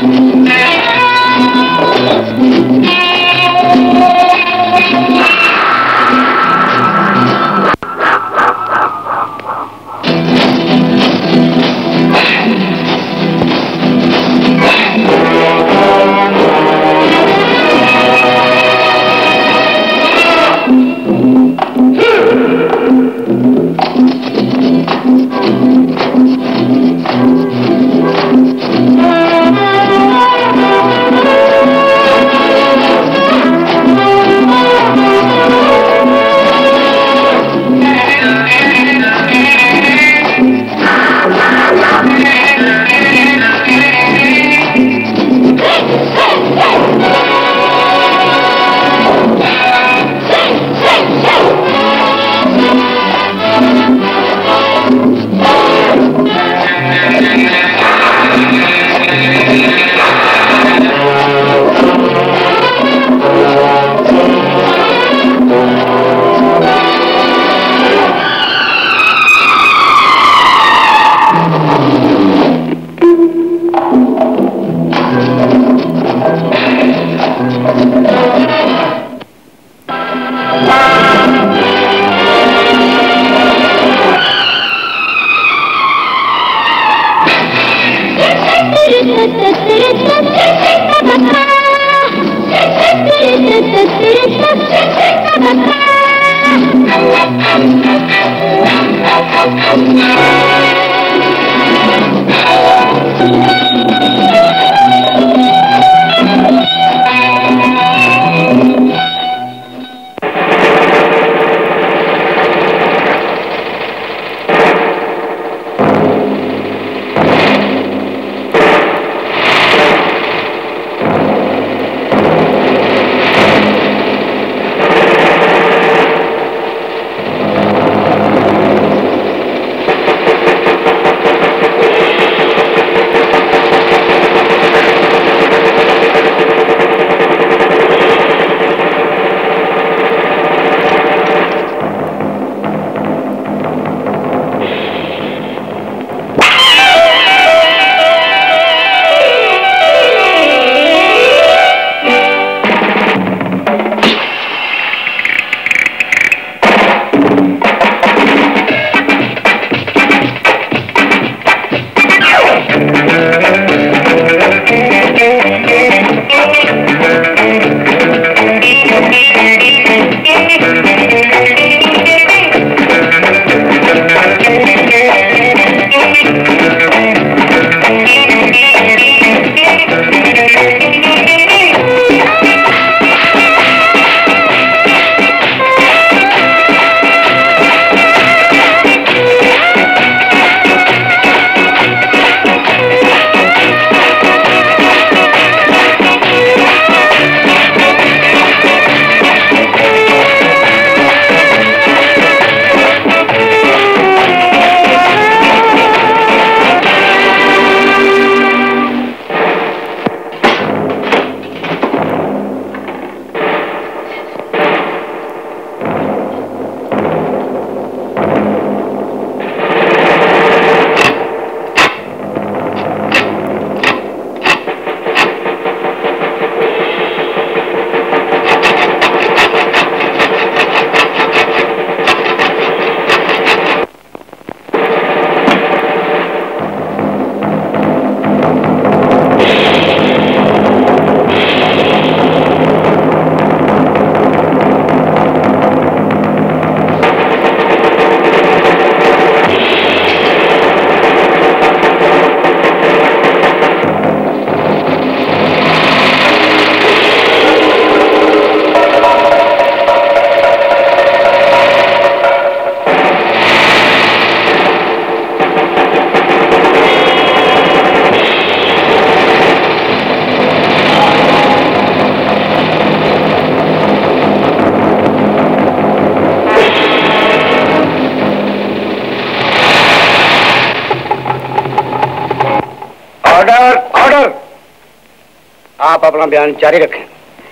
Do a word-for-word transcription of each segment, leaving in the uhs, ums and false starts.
आप अपना बयान जारी रखें।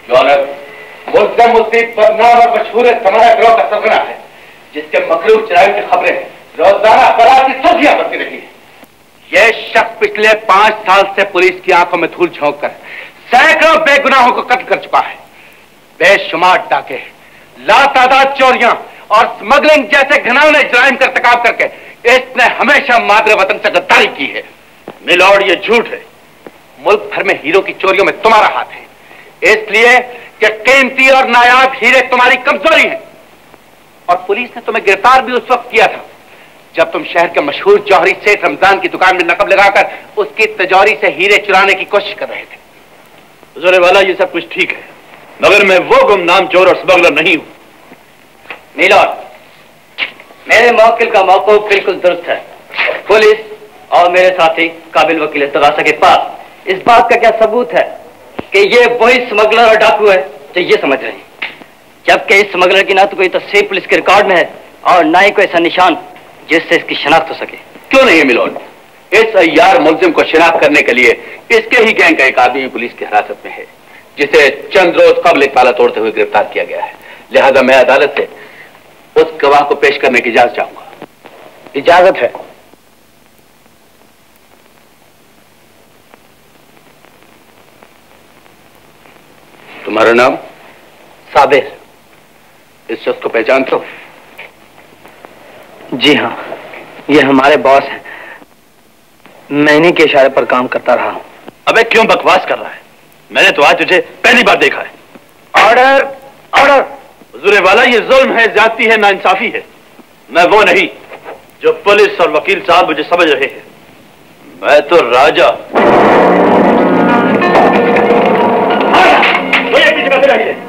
मुल्ज़म मुस्लिम बदनाम और मशहूर समारा गिरोह का सरगना है, जिसके मखलूक चराई की खबरें रोजाना अखबार की सुर्खियां बनती रही है। यह शख्स पिछले पांच साल से पुलिस की आंखों में धूल झोंक कर सैकड़ों बेगुनाहों को कत्ल कर चुका है। बेशुमार डाके, लातादाद चोरियां और स्मगलिंग जैसे घिनौने जुर्म का इर्तिकाब करके इसने हमेशा मादरे वतन से गद्दारी की है। मिलॉर्ड, ये झूठ है। मुल्क भर में हीरो की चोरियों में तुम्हारा हाथ है, इसलिए कि कीमती और नायाब हीरे तुम्हारी कमजोरी है। और पुलिस ने तुम्हें गिरफ्तार भी उस वक्त किया था जब तुम शहर के मशहूर जौहरी सेठ रमजान की दुकान में नकब लगाकर उसकी तिजोरी से हीरे चुराने की कोशिश कर रहे थे। हुजूर वाला, ये सब कुछ ठीक है, मगर मैं वो गुमनाम चोर और स्मगलर नहीं हूं। मिलॉर्ड, मेरे मौकिल का मौक़िफ़ बिल्कुल दुरुस्त है। पुलिस और मेरे साथी काबिल वकील तगासा के पास इस बात का क्या सबूत है कि ये वही स्मगलर और डाकू है जो ये समझ रहे हैं, जबकि इस स्मगलर की ना तो कोई तस्वीर पुलिस के रिकॉर्ड में है और ना ही कोई ऐसा निशान जिससे इसकी शनाख्त हो सके। क्यों नहीं है मिलॉर्ड? इस अय्यार मुल्जिम को शिनाख्त करने के लिए इसके ही गैंग का एक आदमी पुलिस की हिरासत में है, जिसे चंद रोज कबल एक ताला तोड़ते हुए गिरफ्तार किया गया है। लिहाजा मैं अदालत से उस गवाह को पेश करने की इजाजत चाहूंगा। इजाजत है। तुम्हारा नाम? साबिर। इस शख्स को पहचानते हो? जी हाँ, ये हमारे बॉस हैं। मैं इन्हीं के इशारे पर काम करता रहा हूं। अबे क्यों बकवास कर रहा है? मैंने तो आज तुझे पहली बार देखा है। Order, order. हुजूर वाला, ये जुल्म है, ज्यादती है, नाइंसाफी है। मैं वो नहीं जो पुलिस और वकील साहब मुझे समझ रहे हैं। मैं तो राजा। वो ये पीछे करते रहिए।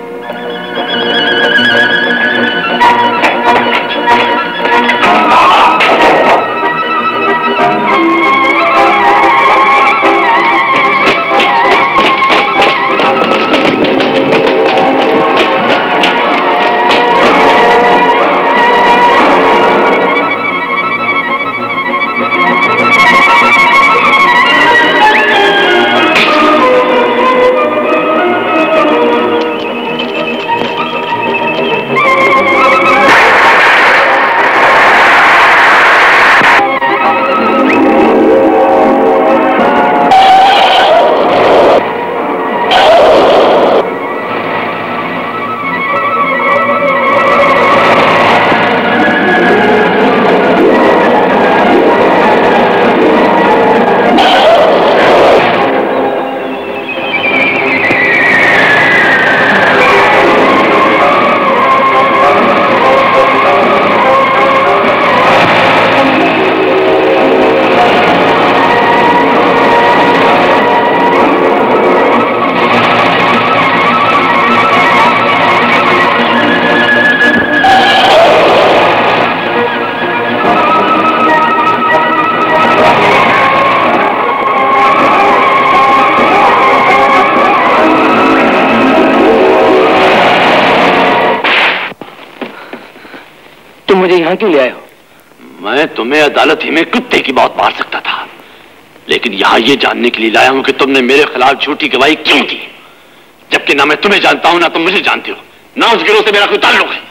मुझे यहाँ क्यों ले आए हो? मैं तुम्हें अदालत ही में कुत्ते की मौत मार सकता था, लेकिन यहाँ ये जानने के लिए लाया हूं कि तुमने मेरे खिलाफ झूठी गवाही क्यों दी, जबकि ना मैं तुम्हें जानता हूं ना तुम मुझे जानते हो, ना उस गिरोह से मेरा कोई ताल्लुक है।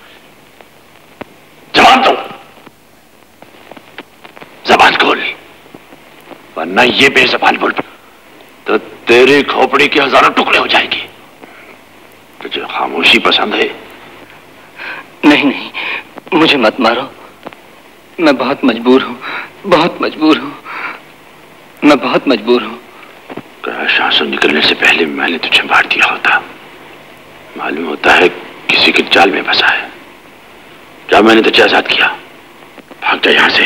जवाब दो, जबान खोल, वरना ये बेजबान बोल तो तेरी खोपड़ी के हजारों टुकड़े हो जाएंगे। तुझे खामोशी पसंद है? नहीं नहीं, मुझे मत मारो। मैं बहुत मजबूर हूं, बहुत मजबूर हूं, मैं बहुत मजबूर हूं। शासन निकलने से पहले मैंने तुझे मार दिया होता। मालूम होता है किसी के जाल में फंसा है। क्या मैंने तुझे आजाद किया? भाग जा यहां से।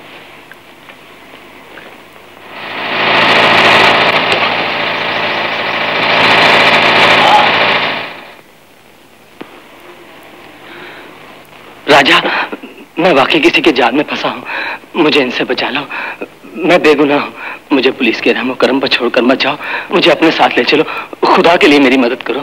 राजा, मैं वाकई किसी के जाल में फंसा हूं, मुझे इनसे बचा लो। मैं बेगुनाह हूं, मुझे पुलिस के रहमो करम पर छोड़कर मत जाओ, मुझे अपने साथ ले चलो। खुदा के लिए मेरी मदद करो।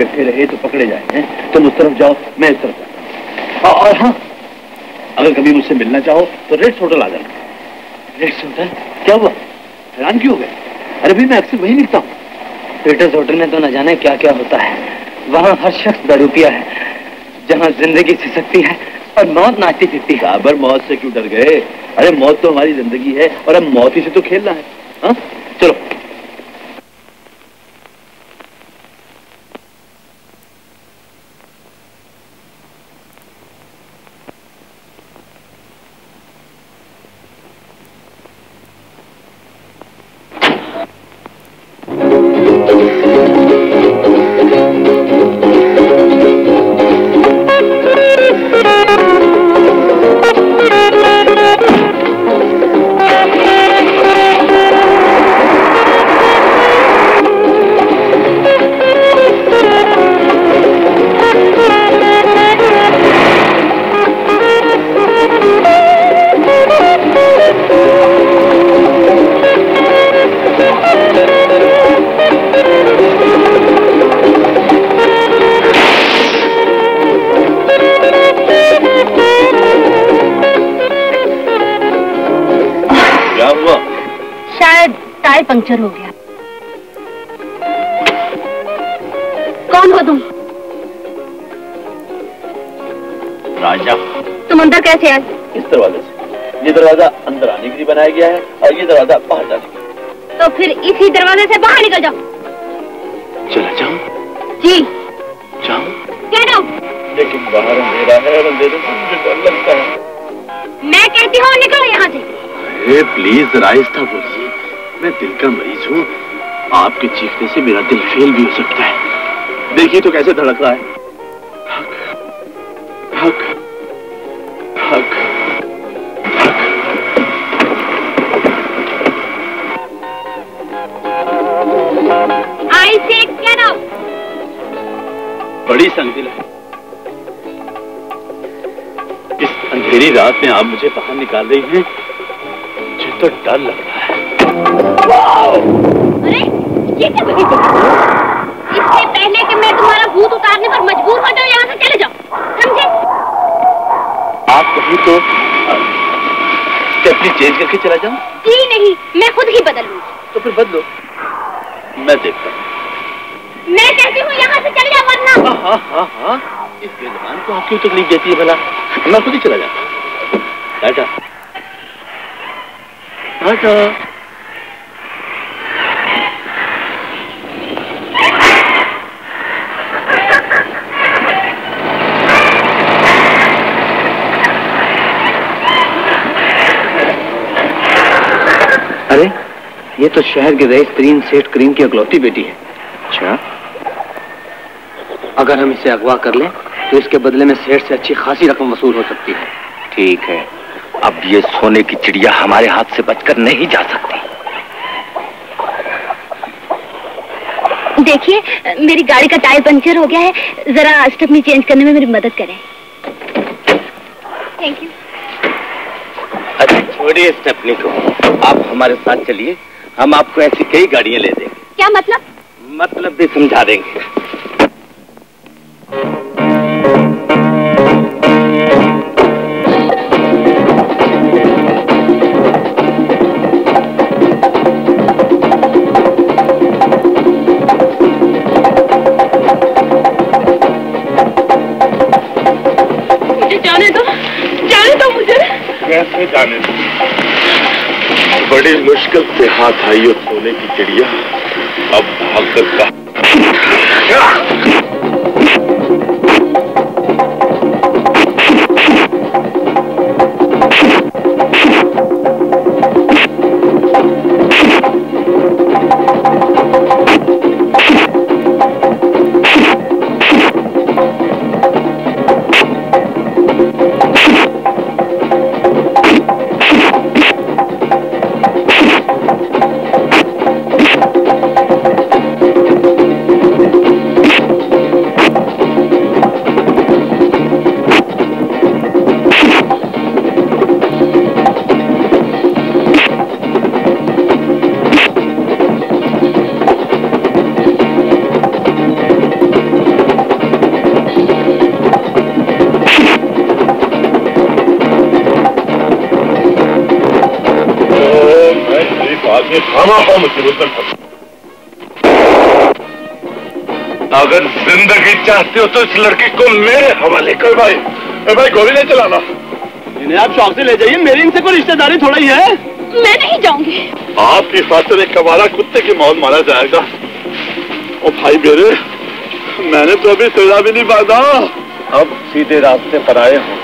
इकट्ठे रहे तो पकड़े जाए हैं। तुम उस तरफ जाओ, मैं इस तरफ जाता हूं। और हाँ, अगर कभी मुझसे मिलना चाहो तो रेड्स होटल आ जाना। Reds hotel? क्या हुआ, हैरान क्यों हो गए? अरे भाई मैं अक्सर वहीं लिखता हूँ। पीटर्स होटल में तो न जाने क्या क्या होता है। वहाँ हर शख्स दारूपिया है, जहाँ जिंदगी सिसकती है और मौत नाचती फिरती है। बाबर, मौत से क्यों डर गए? अरे मौत तो हमारी जिंदगी है और अब मौत ही से तो खेलना है। हाँ चलो। पंक्चर हो गया। कौन हो तुम? राजा। तुम अंदर कैसे आए? इस दरवाजे से। ये दरवाजा अंदर आने के लिए बनाया गया है और ये दरवाजा बाहर जाने के लिए। तो फिर इसी दरवाजे से बाहर निकल जाओ। चला जाऊं? जी जाऊं? Get out. लेकिन बाहर अंधेरा है और अंधेरे से मुझे डर लगता है। मैं कहती हूँ निकलो यहाँ से। अरे प्लीज जरा आहिस्ता बोलिए, मैं दिल का मरीज हूँ। आपके चीखने से मेरा दिल फेल भी हो सकता है। देखिए तो कैसे धड़क रहा है। हक, हक, हक, हक। आई से गेट आउट। बड़ी संगदिल है। इस अंधेरी रात में आप मुझे बाहर निकाल रही हैं, मुझे तो डर लग रहा है। अरे ये क्या बड़ी बात है? इससे पहले कि मैं तुम्हारा भूत उतारने पर मजबूर हो जाऊं, यहाँ से चले जाओ, समझे? आप कहीं तो स्टेपनी चेंज करके चला जाऊं? जी नहीं, मैं खुद ही बदल लूंगी। तो फिर बदलो, मैं देखता हूँ। मैं कहती हूँ यहाँ से चले जाओ वरना। हाँ हाँ हाँ हाँ, इस बेज़बान को आप क्यों तकलीफ देती है भला? मैं खुद ही चला जाता। टाटा टाटा। अरे ये तो शहर के रईस तरीन सेठ करीम की अकलौती बेटी है। अच्छा, अगर हम इसे अगवा कर लें तो इसके बदले में सेठ से अच्छी खासी रकम वसूल हो सकती है। ठीक है, अब ये सोने की चिड़िया हमारे हाथ से बचकर नहीं जा सकती। देखिए मेरी गाड़ी का टायर पंचर हो गया है, जरा स्टेपनी चेंज करने में मेरी मदद करें। Thank you. अच्छा छोड़िए स्टेपनी को, आप हमारे साथ चलिए, हम आपको ऐसी कई गाड़ियां ले देंगे। क्या मतलब? मतलब भी समझा देंगे। मुझे जाने दो, जाने दो मुझे। कैसे जाने दो? बड़ी मुश्किल से हाथ आई हो सोने की चिड़िया, अब भाग सकता। ये खामा मुसीबत में फंस। अगर जिंदगी चाहते हो तो इस लड़की को मेरे हवाले कर। भाई ए भाई गोली नहीं चलाना। इन्हें आप शौक से ले जाइए, मेरी इनसे कोई रिश्तेदारी थोड़ा ही है। मैं नहीं जाऊंगी। आपकी खातिर एक कबाड़ा कुत्ते की मौत मारा जाएगा। ओ भाई मेरे, मैंने तो अभी सजा भी नहीं बांधा। अब सीधे रास्ते पर आए हो।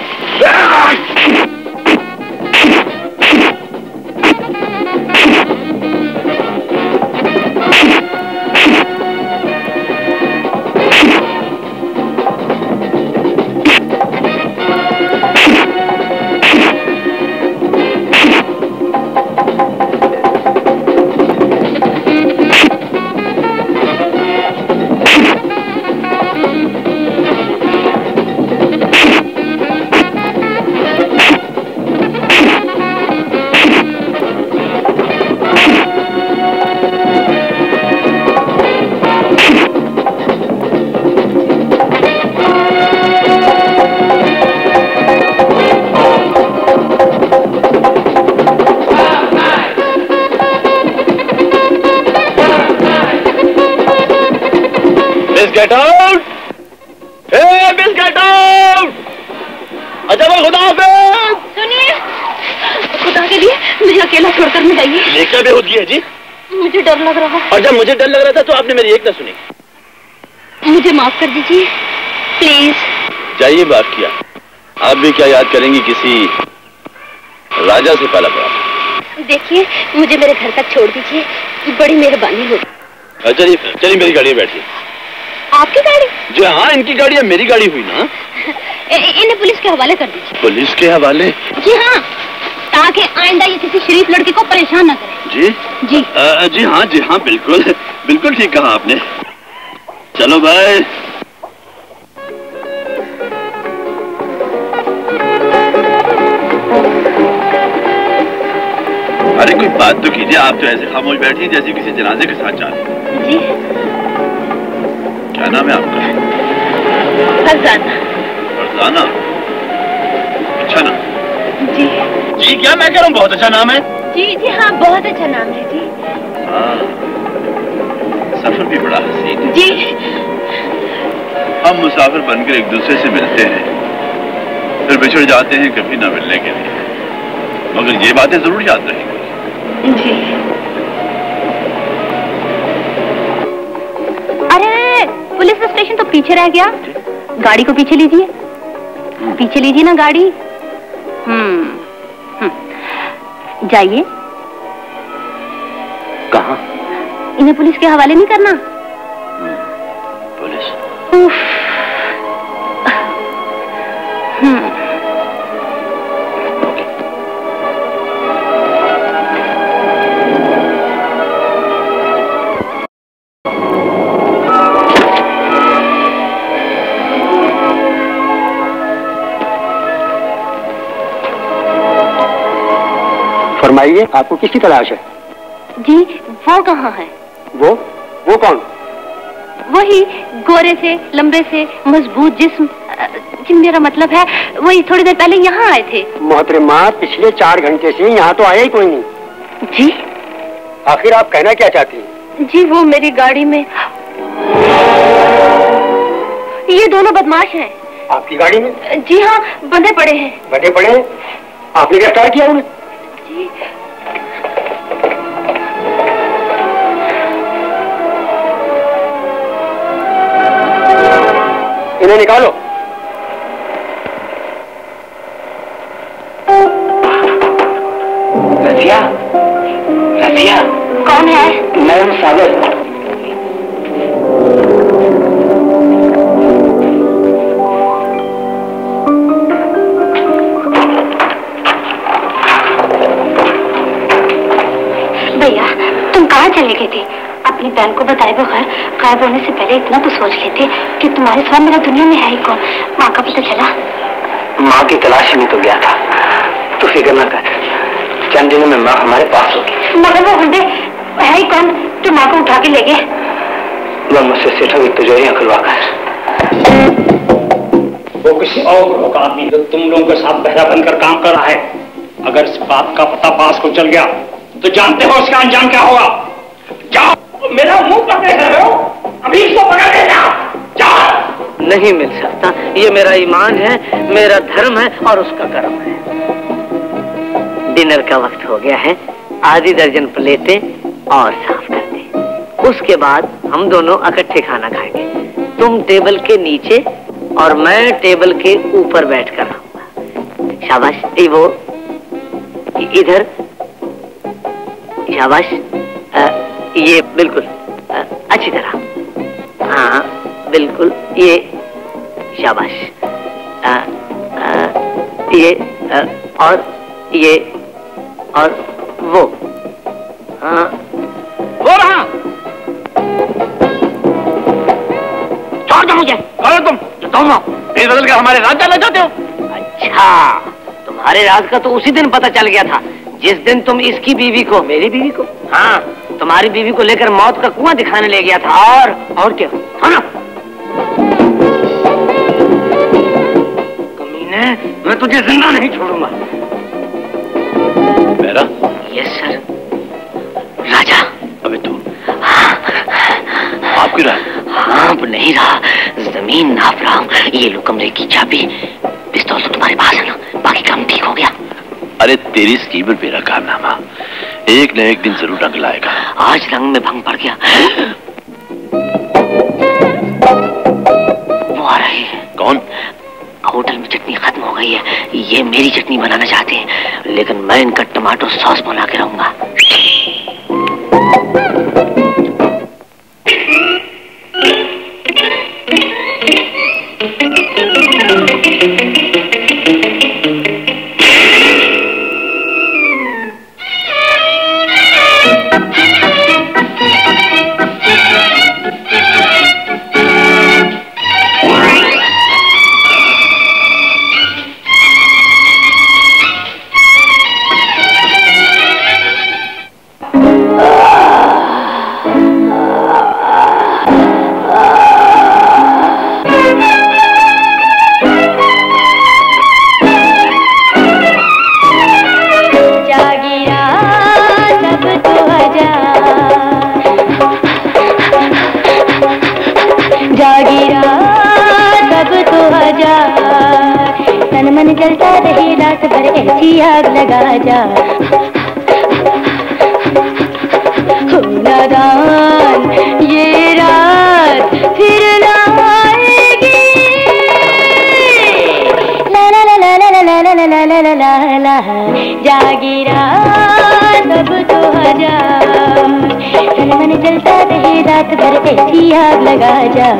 Get out! Hey, Miss, get out! अच्छा भाई खुदा हाफिज़। सुनिए, खुदा के लिए मुझे अकेला छोड़कर न जाइए। ये क्या बेहूदगी है जी? मुझे डर लग रहा है। और जब मुझे डर लग रहा था तो आपने मेरी एक ना सुनी। मुझे माफ कर दीजिए प्लीज। जाइए, माफ किया। आप भी क्या याद करेंगी किसी राजा से पाला पड़ा। देखिए, मुझे मेरे घर तक छोड़ दीजिए, बड़ी मेहरबानी होगी। चलिए चलिए, मेरी गाड़ी में बैठिए। आपकी गाड़ी? जी हाँ, इनकी गाड़ी है, मेरी गाड़ी हुई ना। इन्हें पुलिस के हवाले कर दीजिए। पुलिस के हवाले? जी हाँ, ताकि आइंदा ये किसी शरीफ लड़की को परेशान न करे। जी जी आ, जी हाँ जी हाँ, बिल्कुल बिल्कुल ठीक कहा आपने। चलो भाई। अरे कोई बात तो कीजिए, आप तो ऐसे खामोश बैठी जैसे किसी जनाजे के साथ जा रही। जी। क्या नाम है आपका? फरजाना। फरजाना? अच्छा नाम। जी जी क्या मैं कह रहा हूँ, बहुत अच्छा नाम है। जी जी हाँ, बहुत अच्छा नाम है जी। हाँ, सफर भी बड़ा हसीन है। जी। हम मुसाफिर बनकर एक दूसरे से मिलते हैं, फिर बिछड़ जाते हैं कभी ना मिलने के लिए, मगर ये बातें जरूर याद रहेंगी। जी। अरे पुलिस स्टेशन तो पीछे रह गया, गाड़ी को पीछे लीजिए, पीछे लीजिए ना गाड़ी। हम्म जाइए। कहाँ? इन्हें पुलिस के हवाले नहीं करना। पुलिस? उफ। हम्म फरमाइए, आपको किसकी तलाश है? जी, वो कहाँ है? वो वो कौन? वही गोरे से, लंबे से, मजबूत जिस्म। जी मेरा मतलब है, वही थोड़ी देर पहले यहाँ आए थे। मोहतरमा, पिछले चार घंटे से यहाँ तो आया ही कोई नहीं। जी? आखिर आप कहना क्या चाहती हैं? जी वो मेरी गाड़ी में, ये दोनों बदमाश हैं। आपकी गाड़ी में? जी हाँ, बंधे पड़े हैं। बंधे पड़े हैं? आपने गिरफ्तार किया उन्हें? जी। इन्हें निकालो। रजिया, रजिया। कौन है? मैं हूँ सागर। भैया, तुम कहाँ चले गए थे? अपनी बहन को बताए बगैर गायब होने से पहले इतना तो सोच लेते कि तुम्हारे साथ मेरा दुनिया में है ही कौन। माँ का पता चला? माँ की तलाश में तो गया था, तू फिक्र न कर, चंद दिनों में माँ हमारे पास होगी। मगर वो बंदे है ही कौन जो माँ को उठा के ले गए? वह मुझसे सेठों की तिजोरियां खुलवा कर। वो किसी और ग्रोह का आदमी जो तुम लोगों के साथ पहरा बनकर काम कर रहा है। अगर इस बात का पता पास को चल गया तो जानते हो उसका अंजाम क्या होगा? जाओ, मेरा मुंह पकड़े रहे हो, अभी इसको पकड़ लेना। जाओ। नहीं मिल सकता, ये मेरा ईमान है, मेरा धर्म है और उसका कर्म है। डिनर का वक्त हो गया है, आधी दर्जन प्लेटें और साफ कर दे। उसके बाद हम दोनों इकट्ठे खाना खाएंगे। तुम टेबल के नीचे और मैं टेबल के ऊपर बैठ कर रहूंगा। शाबाश, ये वो इधर, शाबाश, आ, ये बिल्कुल आ, अच्छी तरह, हाँ बिल्कुल, ये शाबाश, आ, आ, ये आ, और ये और वो, हाँ वो रहा। छोड़ दो मुझे। कौन हो तुम? जो तुम हो। फिर बदल कर हमारे राज जाना चाहते हो? अच्छा, तुम्हारे राज का तो उसी दिन पता चल गया था जिस दिन तुम इसकी बीवी को, मेरी बीवी को, हाँ तुम्हारी बीवी को लेकर मौत का कुआं दिखाने ले गया था। और और क्या, हाँ कमीने, मैं तुझे जिंदा नहीं छोड़ूंगा। मेरा? Yes sir. राजा। अबे तू आप क्यों रहा? हाँप नहीं रहा, जमीन नाप रहा हूँ। ये लो कमरे की चाबी, पिस्तौल तो तुम्हारे पास है ना, बाकी काम ठीक हो गया। अरे तेरी स्कीम में मेरा कारनामा एक न एक दिन जरूर रंग लाएगा। आज रंग में भंग पड़ गया। वो आ रहे हैं। कौन? होटल में चटनी खत्म हो गई है, ये मेरी चटनी बनाना चाहते हैं, लेकिन मैं इनका टमाटो सॉस बना के रहूंगा। जलता रहे रात भर ऐसी आग लगा जा, हो नादान ये रात फिर ना आएगी। ला ला ला ला ला ला ला ला ला ला ला ला, जागी रात अब तो आजा, तन मन जलता रहे रात भर ऐसी आग लगा जा,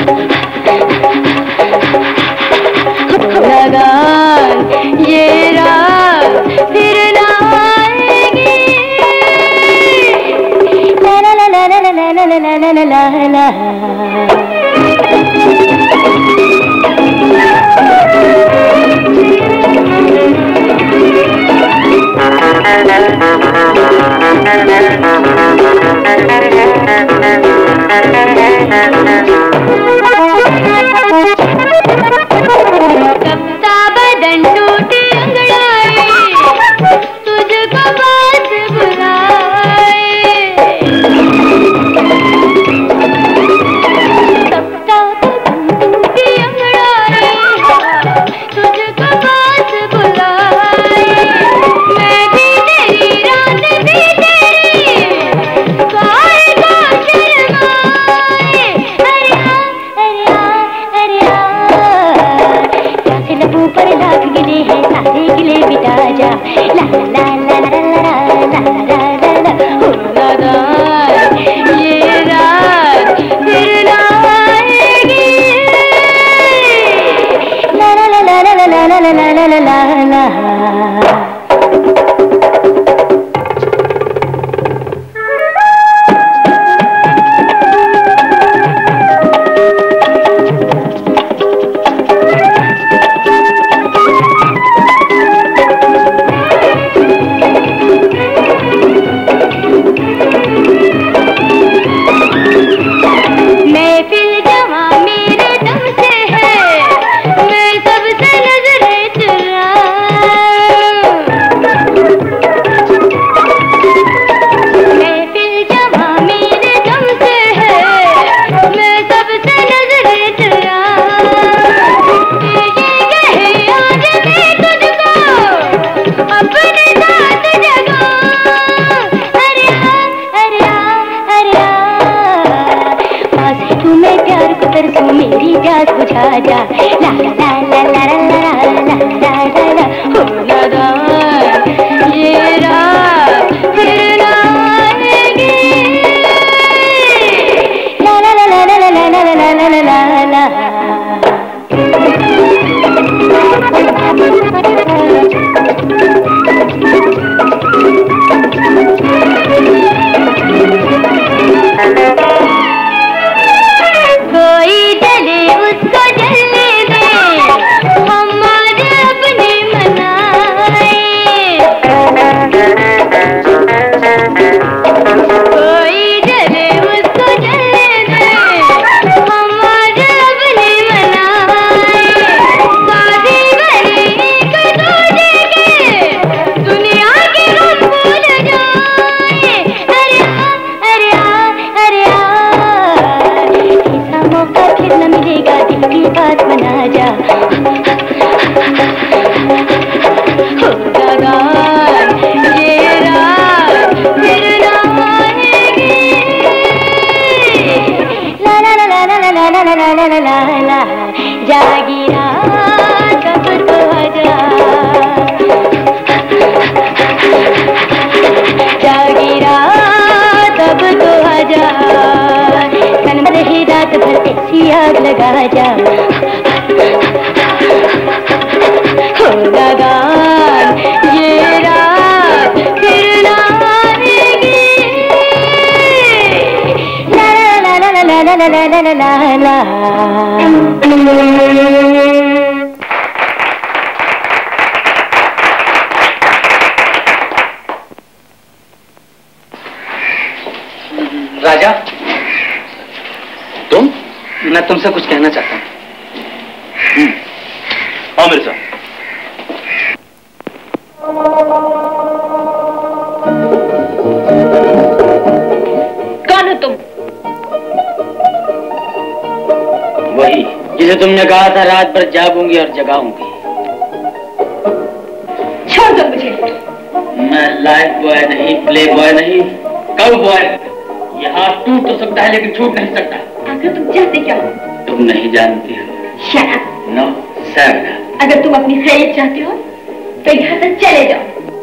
लगान ये रात फिर ना आएगी। ला ला ला ला ला ला ला ला ला ला ला। कपता बदन टूटे अंगड़ाए, तुझको बात बुलाए। कपता बदन टूटे अंगड़ाए, तुझको बात बुलाए। मैं भी तेरी रात भी तेरी, सारे तरसू मेरी प्यास बुझा जा। ला ला ला ला ला ला ला ला ला ला हो नादान ये रात फिर ना आएगी। ला ला ला ला ला ला ला ला ला ला ला ला। कोई जले उसको जलने दे, हमारे अपने मनाए। कोई जले उसको जलने दे, हमारे अपने मनाए। शादी करे एक दूजे के, दुनिया के गम भूल जाए। अरे आ, अरे आ, अरे आ, ऐसा मौका फिर न मिलेगा, दिल की बात बना जा। होगा गान ये रात फिर ना आएगी। ला ला ला ला ला ला ला ला ला ला ला ला। जागी रात अब तो आजा, जागी रात अब तो आजा। तन में रही रात भर ऐसी आग लगा जा। होगा गान ये रात फिर ना आएगी। ला ला ला ला ला ला ला ला ला ला ला। राजा, तुम? मैं तुमसे कुछ कहना चाहता हूँ। आओ मेरे साथ। कौन हो तुम? वही जिसे तुमने कहा था रात भर जागूंगी और जगाऊंगी। छोड़ दो मुझे। मैं लाइफ बॉय नहीं, प्ले बॉय नहीं, कल बॉय। ये हाथ टूट तो सकता है लेकिन छूट नहीं सकता। अगर तुम चाहते क्या हो? तुम नहीं जानती हो। Shut up. No sir. अगर तुम अपनी खैरियत चाहते हो तो यहाँ से चले जाओ।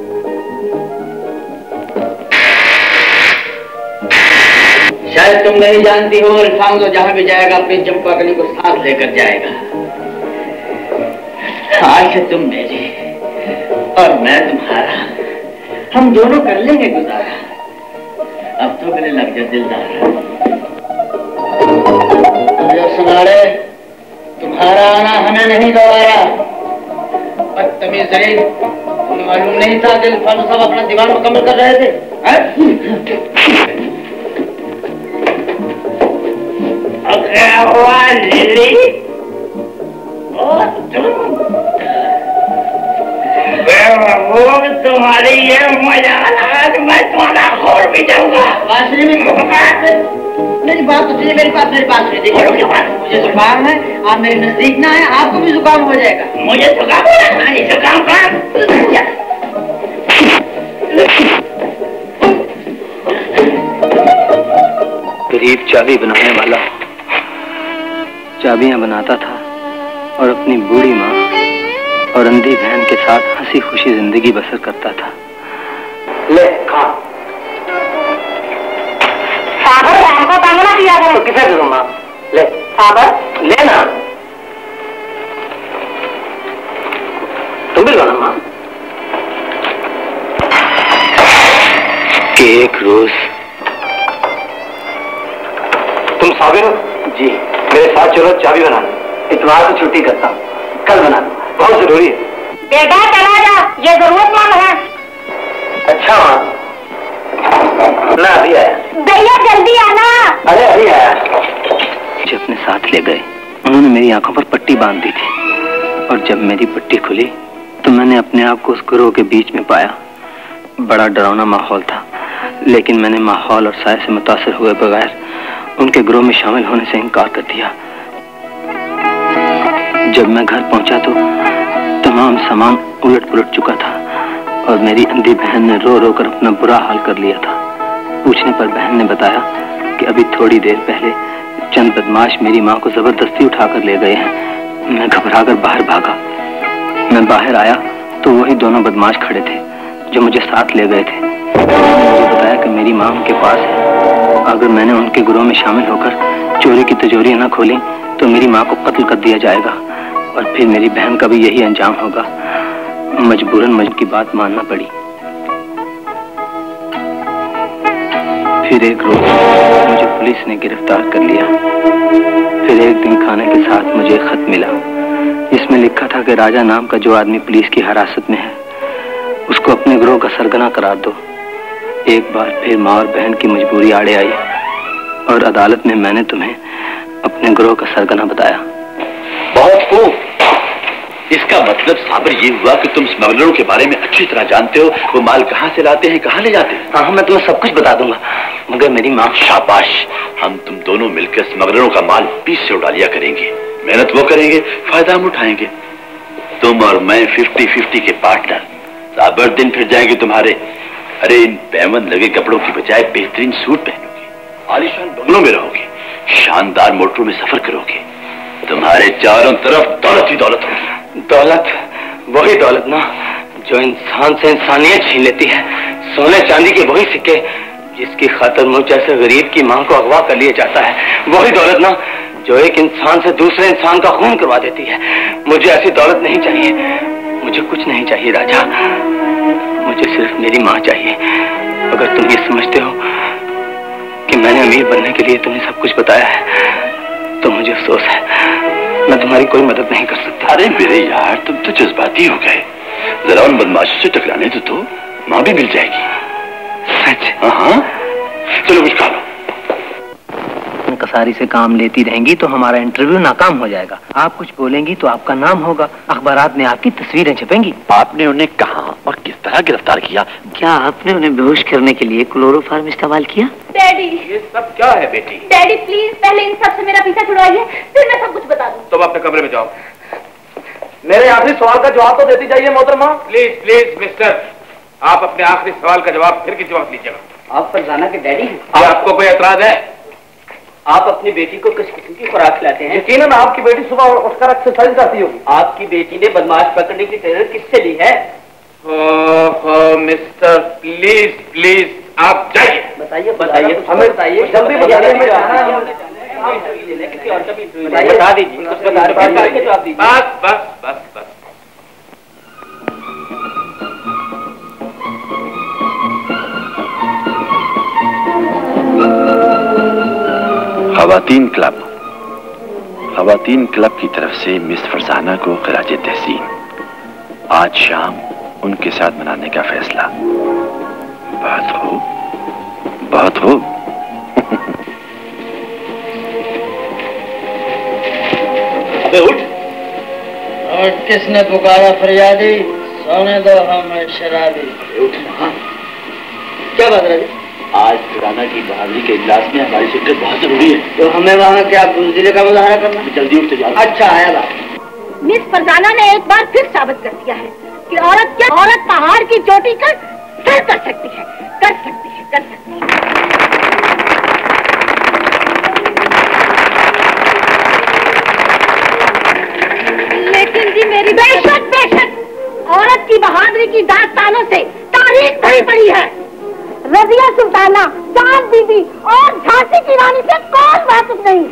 शायद तुम नहीं जानती हो, इरफान तो जहां भी जाएगा अपनी चंपाकली को साथ लेकर जाएगा। आज से तुम मेरी और मैं तुम्हारा, हम दोनों कर लेंगे गुजारा। अब तो गले लग जा दिलदार। सुनाड़े, तुम्हारा आना हमें नहीं दोबारा। बदतमीज जलील, तुम्हें मालूम नहीं था कि इरफान साहब अपना दीवान मुकम्मल कर रहे थे? हुआ लिली और तुम, वो तुम्हारी ये मजा आज मैं तुम्हारा खोल भी जाऊंगा। बांसुरी में मेरी बात तो सुनिए, मेरी बात मेरी बात सुनिए। देखिए मुझे जुकाम है, आप मेरे नजदीक ना है, आपको भी जुकाम हो जाएगा। मुझे जुकाम हो जाएगा, जुकाम का गरीब चाबी बनाने वाला चाबियां बनाता था और अपनी बूढ़ी माँ और अंधी बहन के साथ हंसी खुशी जिंदगी बसर करता था। ले खा। सागर बहन को तंग ना किया करो। किसे करूँ माँ? ले सागर ले ना, तुम भी लो ना माँ। कि एक रोज तुम साबिर हो? जी। मेरे साथ चलो, चाबी बनाना। इतवार को छुट्टी करता हूँ, कल बना दो, बहुत जरूरी है। बेटा चला जा, ये जरूरतमंद है। अच्छा माँ, मैं अभी आया। भैया जल्दी आना। अरे अभी आया। मुझे अपने साथ ले गए। उन्होंने मेरी आंखों पर पट्टी बांध दी थी और जब मेरी पट्टी खुली तो मैंने अपने आप को उस गिरोह के बीच में पाया। बड़ा डरावना माहौल था, लेकिन मैंने माहौल और साय से मुतासर हुए बगैर उनके गिरोह में शामिल होने से इनकार कर दिया। जब मैं घर पहुंचा तो तमाम सामान उलट पुलट चुका था और मेरी अंधी बहन ने रो रो कर अपना बुरा हाल कर लिया था। पूछने पर बहन ने बताया कि अभी थोड़ी देर पहले चंद बदमाश मेरी माँ को जबरदस्ती उठाकर ले गए हैं। मैं घबराकर बाहर भागा। मैं बाहर आया तो वही दोनों बदमाश खड़े थे जो मुझे साथ ले गए थे। मुझे बताया कि मेरी माँ उनके पास है। अगर मैंने उनके गिरोह में शामिल होकर चोरी की तिजोरी न खोली तो मेरी माँ को कत्ल कर दिया जाएगा और फिर मेरी बहन का भी यही अंजाम होगा। मजबूरन मुझे की बात मानना पड़ी। फिर एक रोज मुझे पुलिस ने गिरफ्तार कर लिया। फिर एक दिन खाने के साथ मुझे एक खत मिला। इसमें लिखा था कि राजा नाम का जो आदमी पुलिस की हिरासत में है उसको अपने गिरोह का सरगना करार दो। एक बार फिर माँ और बहन की मजबूरी आड़े आई और अदालत में मैंने तुम्हें अपने गिरोह का सरगना बताया। बहुत खूब। इसका मतलब साबर ये हुआ कि तुम स्मगलरों के बारे में अच्छी तरह जानते हो। वो माल कहाँ से लाते हैं, कहाँ ले जाते हैं? हाँ, मैं तुम्हें सब कुछ बता दूंगा, मगर मेरी माँ। शाबाश। हम तुम दोनों मिलकर स्मगलरों का माल पीस से उड़ा लिया करेंगे। मेहनत वो करेंगे, फायदा हम उठाएंगे। तुम और मैं फिफ्टी फिफ्टी के पार्टनर। साबर दिन फिर जाएंगे तुम्हारे। अरे इन पैवन लगे कपड़ों की बजाय बेहतरीन सूट पहनोगे, आलीशान बंगलों में रहोगे, शानदार मोटरों में सफर करोगे। तुम्हारे चारों तरफ दौलत ही दौलत होगी। दौलत, वही दौलत ना जो इंसान से इंसानियत छीन लेती है। सोने चांदी के वही सिक्के जिसकी खातिर मुझ जैसे गरीब की मां को अगवा कर लिया जाता है। वही दौलत ना जो एक इंसान से दूसरे इंसान का खून करवा देती है। मुझे ऐसी दौलत नहीं चाहिए। मुझे कुछ नहीं चाहिए राजा, मुझे सिर्फ मेरी माँ चाहिए। अगर तुम ये समझते हो कि मैंने अमीर बनने के लिए तुम्हें सब कुछ बताया है तो मुझे अफसोस है, मैं तुम्हारी कोई मदद नहीं कर सकता। अरे मेरे यार, तुम तो जज्बाती हो गए। जरा उन बदमाशों से टकराने दो तो माँ भी मिल जाएगी। सच? हाँ, चलो कुछ खा लो। कसारी से काम लेती रहेंगी तो हमारा इंटरव्यू नाकाम हो जाएगा। आप कुछ बोलेंगी तो आपका नाम होगा, अखबारात में आपकी तस्वीरें छपेंगी। आपने उन्हें कहाँ और किस तरह गिरफ्तार किया? क्या आपने उन्हें बेहोश करने के लिए क्लोरोफार्म इस्तेमाल किया? डैडी, ये सब क्या है बेटी? डैडी प्लीज पहले इन सब से मेरा पीछा छुड़वाइए, फिर मैं सब कुछ बता दूं। तुम अपने कमरे में जाओ। मेरे आखिरी सवाल का जवाब तो देती जाइए मोहतरमा। प्लीज प्लीज मिस्टर, आप अपने आखिरी सवाल का जवाब फिर किसी वक्त लीजिएगा। आप फरजाना के डैडी हैं? क्या आपको कोई एतराज है? आप अपनी बेटी को किस किस्म की खुराक खिलाते हैं? यकीनन आपकी बेटी सुबह उठकर एक्सरसाइज करती होगी। आपकी बेटी ने बदमाश पकड़ने की ट्रेनर किससे ली है? ओहो मिस्टर, प्लीज प्लीज आप जाइए। बताइए बताइए, हमें बताइए, जल्दी बताइए। बता दीजिए, कुछ बता दीजिए। बस बस बस बस। खवातीन क्लब खवातीन क्लब की तरफ से मिस फरजाना को खिराज तहसीन। आज शाम उनके साथ मनाने का फैसला। बहुत हो बहुत हो। अबे उठ। और किसने पुकारा फरियादी? सोने दो हमें शराबी। उठ ना। क्या बात है? आज फरजाना की बहादुरी के इजलास में हमारी शिरकत बहुत जरूरी है। तो हमें वहाँ क्या बुज़दिली का मुजाहरा करना? जल्दी उठ जाओ। अच्छा आया बात। मिस फरजाना ने एक बार फिर साबित कर दिया है कि औरत क्या औरत पहाड़ की चोटी का सर कर सकती है, कर सकती है, कर सकती है। लेकिन जी मेरी बेशक बेशक औरत की बहादुरी की दास्तानों से तारीख भरी पड़ी है। रजिया सुल्ताना, चांद बीबी और झांसी की रानी से कौन वाकिफ नहीं?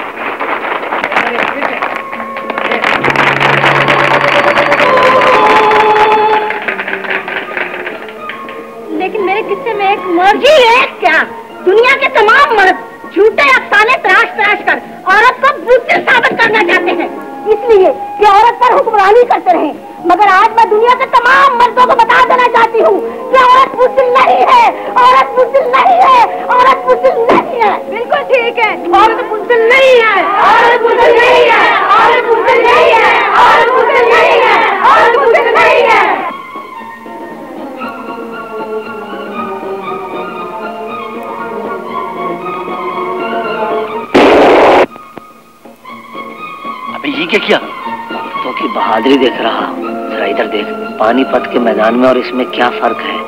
लेकिन मेरे किस्से में एक मर्जी है क्या? दुनिया के तमाम मर्द झूठे अफसाने तराश तराश कर औरत को बुज़दिल साबित करना चाहते हैं, इसलिए कि औरत पर हुक्मरानी करते रहे। मगर आज मैं दुनिया के तमाम मर्दों को बता देना चाहती हूँ कि औरत बुज़दिल नहीं है, औरत बुज़दिल नहीं है, औरत बुज़दिल नहीं है। बिल्कुल ठीक है, औरत बुज़दिल नहीं है, औरत बुज़दिल नहीं है, औरत बुज़दिल नहीं है, औरत बुज़दिल नहीं है, औरत बुज़दिल नहीं है। अबे ये क्या किया? तो की बहादुरी देख रहा। जरा इधर देख, पानीपत के मैदान में और इसमें क्या फर्क है?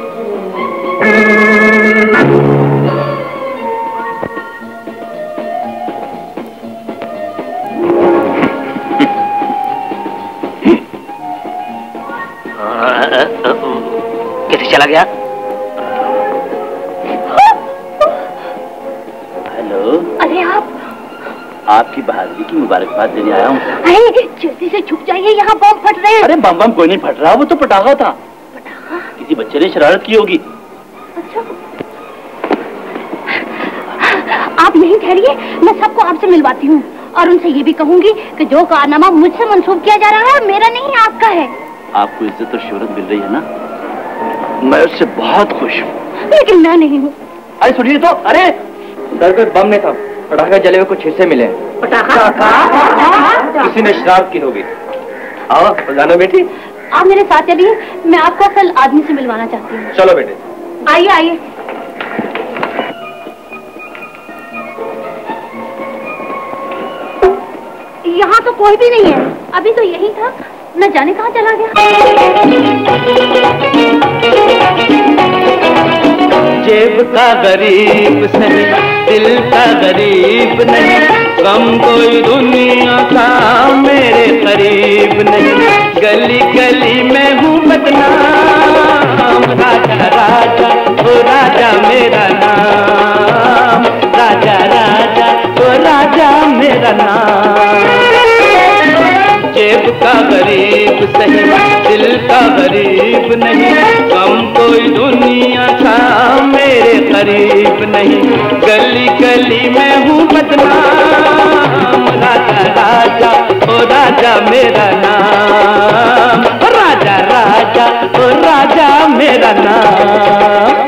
चला गया। हेलो। अरे आप? आपकी बहादुरी की मुबारकबाद देने आया हूँ। अरे जल्दी से छुप जाइए, यहाँ बम फट रहे हैं। अरे बम बम कोई नहीं फट रहा, वो तो पटाखा था। पटाखा? किसी बच्चे ने शरारत की होगी। अच्छा, आप यहीं ठहरिए, मैं सबको आपसे मिलवाती हूँ और उनसे ये भी कहूंगी कि जो कारनामा मुझसे मंसूब किया जा रहा है मेरा नहीं आपका है। आपको इज्जत और शोहरत मिल रही है ना, मैं उससे बहुत खुश हूँ। लेकिन मैं नहीं हूँ। अरे सुनिए तो, अरे सर पे बम नहीं था, पटाखा जले हुए कुछ हिस्से मिले। पटाखा? किसी ने शराब की होगी। आओ जानो बेटी। आप मेरे साथ चलिए, मैं आपको असल आदमी से मिलवाना चाहती हूँ। चलो बेटे। आइए आइए। यहाँ तो कोई भी नहीं है, अभी तो यही था, न जाने कहाँ चला गया। जेब का गरीब सही, दिल का गरीब नहीं, गम कोई दुनिया का मेरे करीब नहीं, गली गली में हूँ बदनाम, राजा राजा ओ राजा मेरा नाम, राजा राजा ओ राजा मेरा नाम। जेब का गरीब सही, दिल का गरीब नहीं, गम कोई दुनिया का मेरे करीब नहीं, गली गली में हूँ बदनाम, राजा राजा ओ राजा मेरा नाम, राजा राजा ओ राजा मेरा नाम।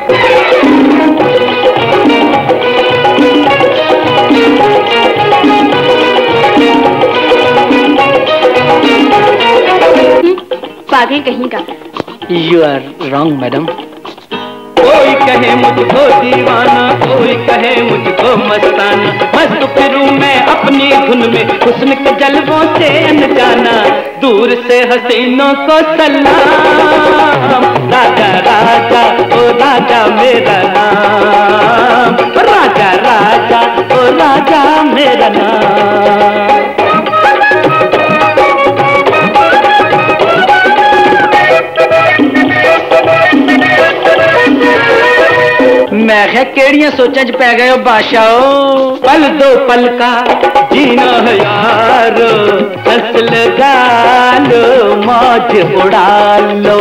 पागल कहीं का। You are wrong madam. कोई कहे मुझको दीवाना, कोई कहे मुझको मस्ताना, मस्त फिरूं मैं अपनी धुन में, हुस्न के जलवों से अनजाना, दूर से हसीनों को सलाम, राजा राजा ओ राजा मेरा नाम, राजा राजा ओ राजा मेरा नाम। मैं है केड़ियां सोचा च पै गए हो बादशाह। पल दो पल का जीना है यारो, हंस लगा लो मौज उड़ा लो,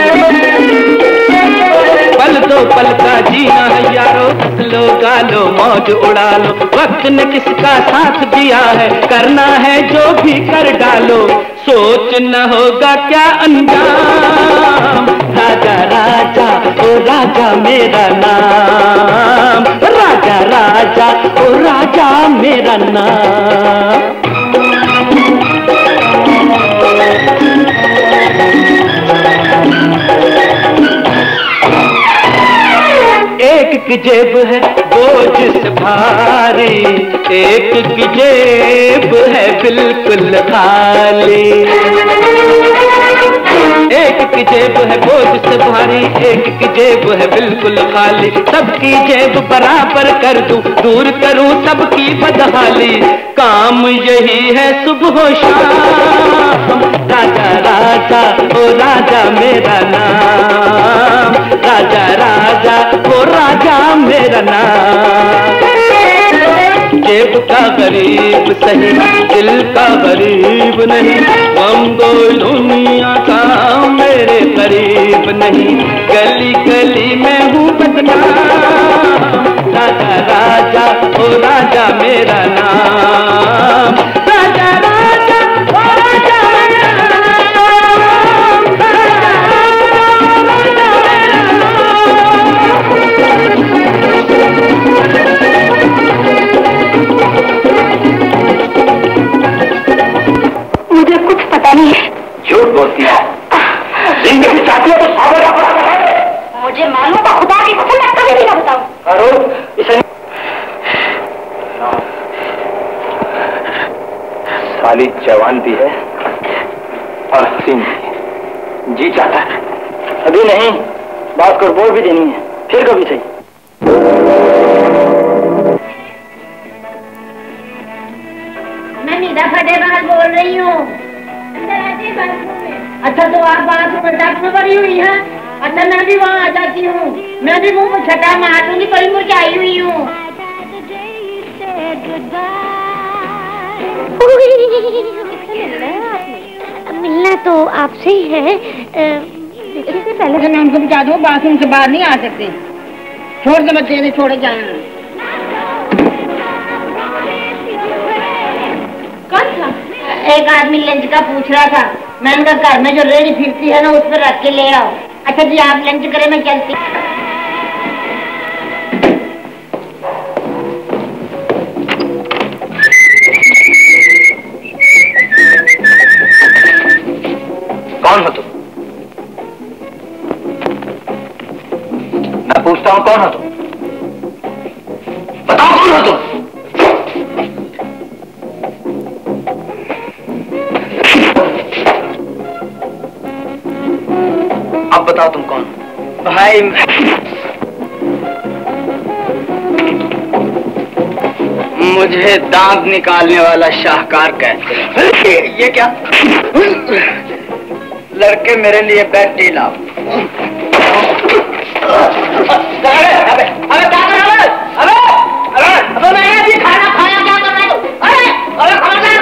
पल दो पल का जीना है यारो, हंस लो गा लो मौज उड़ा लो, वक्त ने किसका साथ दिया है, करना है जो भी कर डालो, सोच न होगा क्या अंजाम, राजा राजा ओ राजा मेरा नाम, राजा राजा ओ राजा मेरा नाम। एक की जेब है बोझ से भारी, एक की जेब है बिल्कुल खाली, एक की जेब है बोझ से भारी, एक की जेब है बिल्कुल खाली, सबकी जेब बराबर कर दूं, दूर करूं सबकी बदहाली, काम यही है सुबह शाम, राजा राजा ओ राजा मेरा नाम, राजा राजा ओ राजा मेरा नाम। जेब का गरीब सही, दिल का गरीब नहीं, गम कोई दुनिया का मेरे करीब नहीं, गली गली में हूँ बदनाम, राजा राजा ओ राजा मेरा नाम, राजा राजा ओ राजा मेरा नाम, राजा राजा मेरा मुझे कुछ पता नहीं है। झूठ बोलती है, जिंदगी चाहती हो तो साबर का पता बताए। मुझे मालूम था, खुदा की कसम मैं कभी भी ना बताऊं। अरुण इसे साली जवान भी है और हसीन भी, जी चाहता है। अभी नहीं, बात कर बोल भी देनी है, फिर कभी सही। मैं नीदा फटेबहाल बोल रही हूँ। अंदर आते बाथरूम में। अच्छा तो आप बाथरूम में डॉक्टर बनी हुई हैं? अच्छा मैं भी वहाँ आ जाती हूँ, मैं भी मुँह में छटा मार दूंगी, बड़ी मुरझाई हुई हूँ। मिलना तो आपसे ही है। इससे पहले मैं उनको बता दूँ, बाथरूम से बाहर नहीं आ सकते। छोड़ दे, मत देने छोड़े जाना। कौन था? एक आदमी लंच का पूछ रहा था, मैं उनका घर में जो रेडी फिरती है ना उस पर रख के ले आओ। अच्छा जी आप लंच करें, मैं चलती। कौन हो तुम? मैं पूछता हूँ कौन हो तुम? बताओ कौन हो तुम? अब बताओ तुम कौन हो? भाई मुझे दांत निकालने वाला शाहकार कहते हैं। ये क्या? लड़के मेरे लिए बैठी लाओ। अबे अबे अबे क्या कर रहा है? अबे अबे अबे मैंने अभी खाना खाया, क्या कर रहा है तू? अरे अबे खबरदार।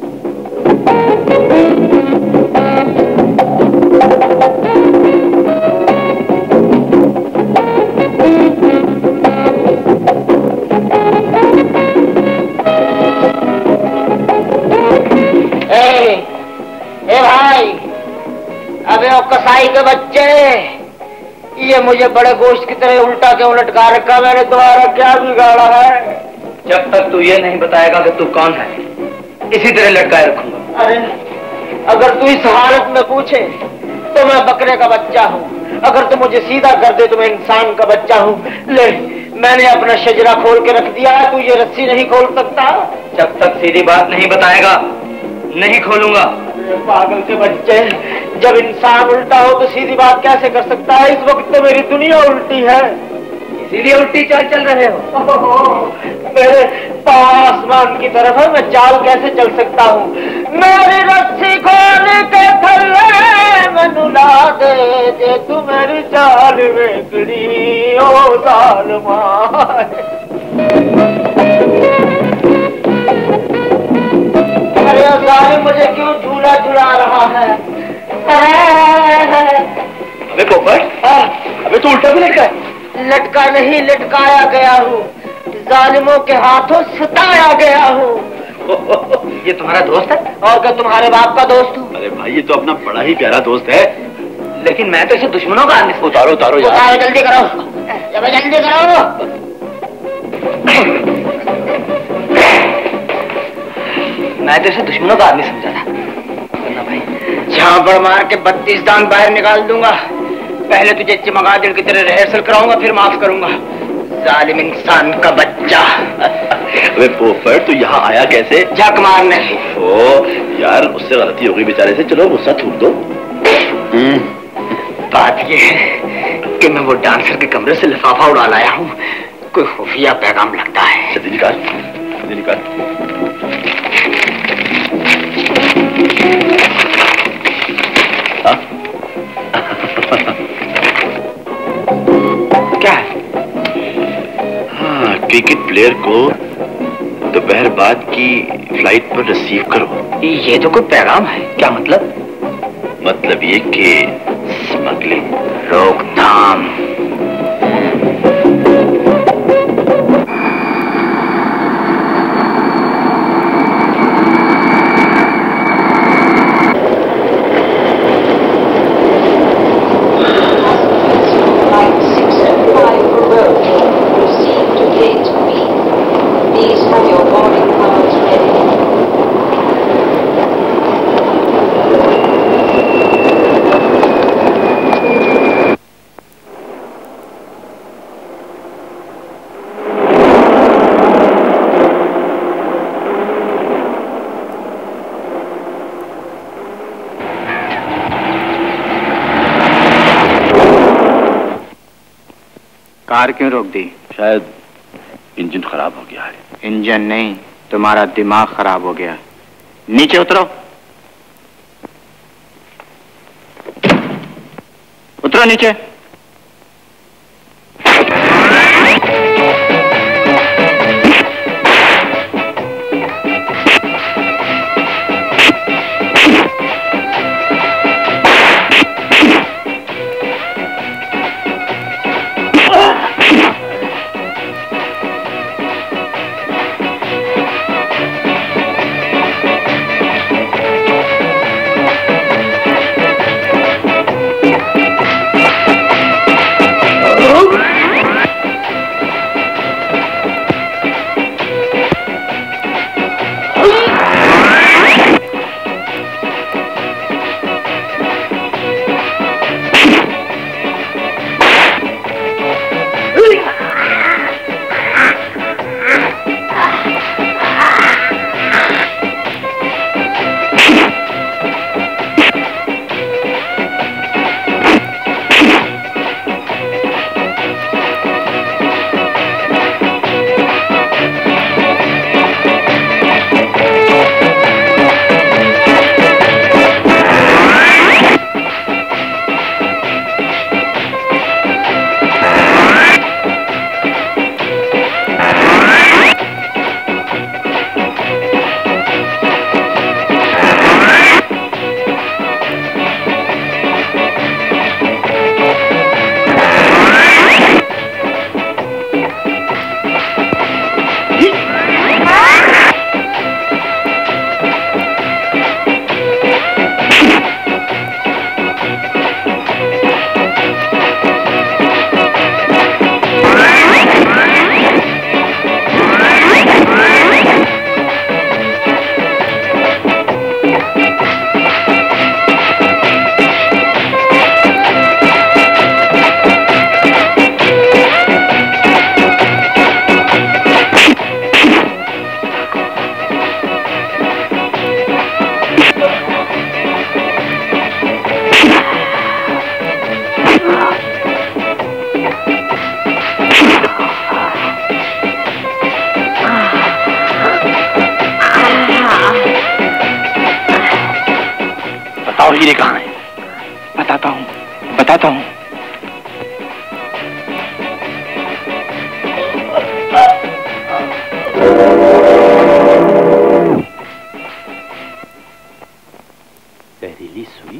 ए ए भाई, अबे ओ कसाई के बच्चे, ये मुझे बड़े गोश्त की तरह उल्टा क्यों लटका रखा? मैंने तुम्हारा क्या बिगाड़ा है? जब तक तू ये नहीं बताएगा कि तू कौन है, इसी तरह लटकाए रखूंगा। अरे अगर तू इस हालत में पूछे तो मैं बकरे का बच्चा हूँ, अगर तू मुझे सीधा कर दे तो मैं इंसान का बच्चा हूँ। ले, मैंने अपना शजरा खोल के रख दिया है, तू ये रस्सी नहीं खोल सकता। जब तक सीधी बात नहीं बताएगा नहीं खोलूंगा। पागल के बच्चे, जब इंसान उल्टा हो तो सीधी बात कैसे कर सकता है? इस वक्त तो मेरी दुनिया उल्टी है, इसीलिए उल्टी चाल चल रहे हो। मेरे पाँव आसमान की तरफ है, मैं चाल कैसे चल सकता हूँ? मेरी रस्सी खोल के थल्ले मैनू ला दे, जे तू मेरी चाल वेखड़ी ओ जालिमा। अरे जालिम मुझे क्यों झूला झुला रहा है? अबे पोपट, अबे तू उल्टा भी लटका है? लटका नहीं, लटकाया गया हूँ, जालिमों के हाथों सताया गया हूँ। ये तुम्हारा दोस्त है? और क्या तुम्हारे बाप का दोस्त हूँ? अरे भाई ये तो अपना बड़ा ही प्यारा दोस्त है। लेकिन मैं तो इसे दुश्मनों का आदमी। उतारो उतारो यार। उतारो, जल्दी करो, जल्दी करो। मैं तो इसे दुश्मनों का आदमी समझा था। भाई झापड़ मार के बत्तीस दांत बाहर निकाल दूंगा। पहले तुझे चमगादड़ की तरह रिहर्सल कराऊंगा, फिर माफ करूंगा। जालिम इंसान का बच्चा। अबे पोपट तू यहाँ आया कैसे? झक मारने। ओ यार उससे गलती हो गई बेचारे से, चलो गुस्सा थूक दो। बात ये है कि मैं वो डांसर के कमरे से लिफाफा उड़ा लाया हूँ, कोई खुफिया पैगाम लगता है। जल्दी निकाल, जल्दी निकाल। क्या है? हाँ, क्रिकेट प्लेयर को दोपहर बाद की फ्लाइट पर रिसीव करो। ये तो कोई पैगाम है। क्या मतलब? मतलब ये कि स्मगलिंग, रोकथाम। कार क्यों रोक दी? शायद इंजन खराब हो गया है। इंजन नहीं, तुम्हारा दिमाग खराब हो गया। नीचे उतरो, उतरो। उतरो नीचे। हीरे कहाँ है? बताता हूँ बताता हूँ। जहरीली सुई?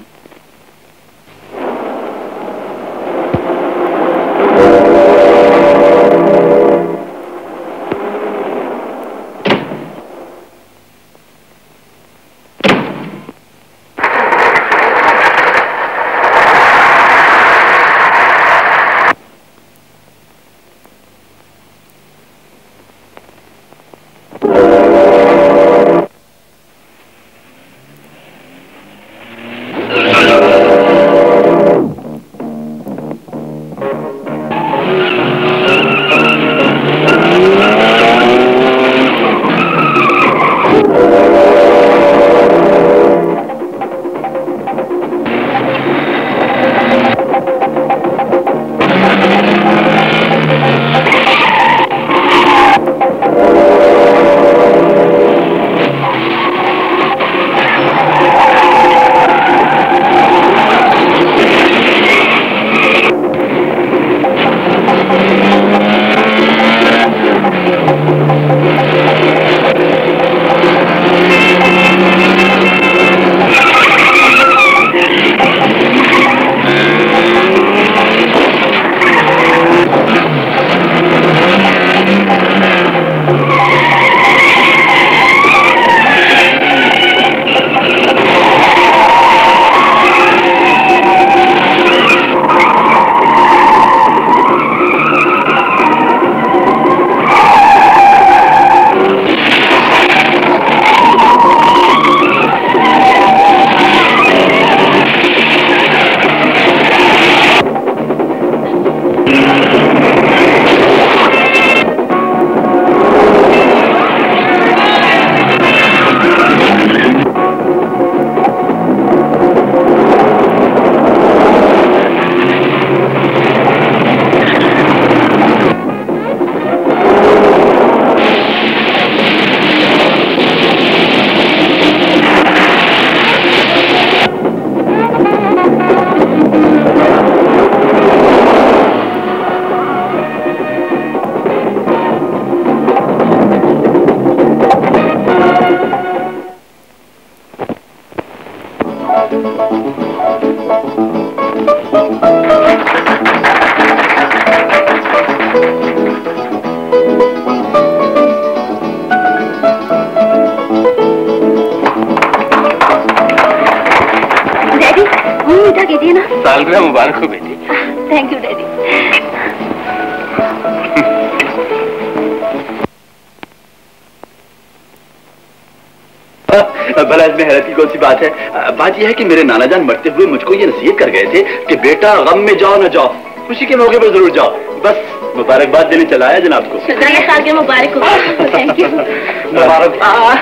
सालगिरह मुबारक हो बेटी। Thank you daddy. भला इसमें हैरत की कौन सी बात है? बात यह है कि मेरे नाना जान मरते हुए मुझको ये नसीहत कर गए थे कि बेटा गम में जाओ न जाओ, खुशी के मौके पर जरूर जाओ। बस मुबारकबाद देने चला है जनाब को। साल के मुबारक हो। Thank you. मुबारक।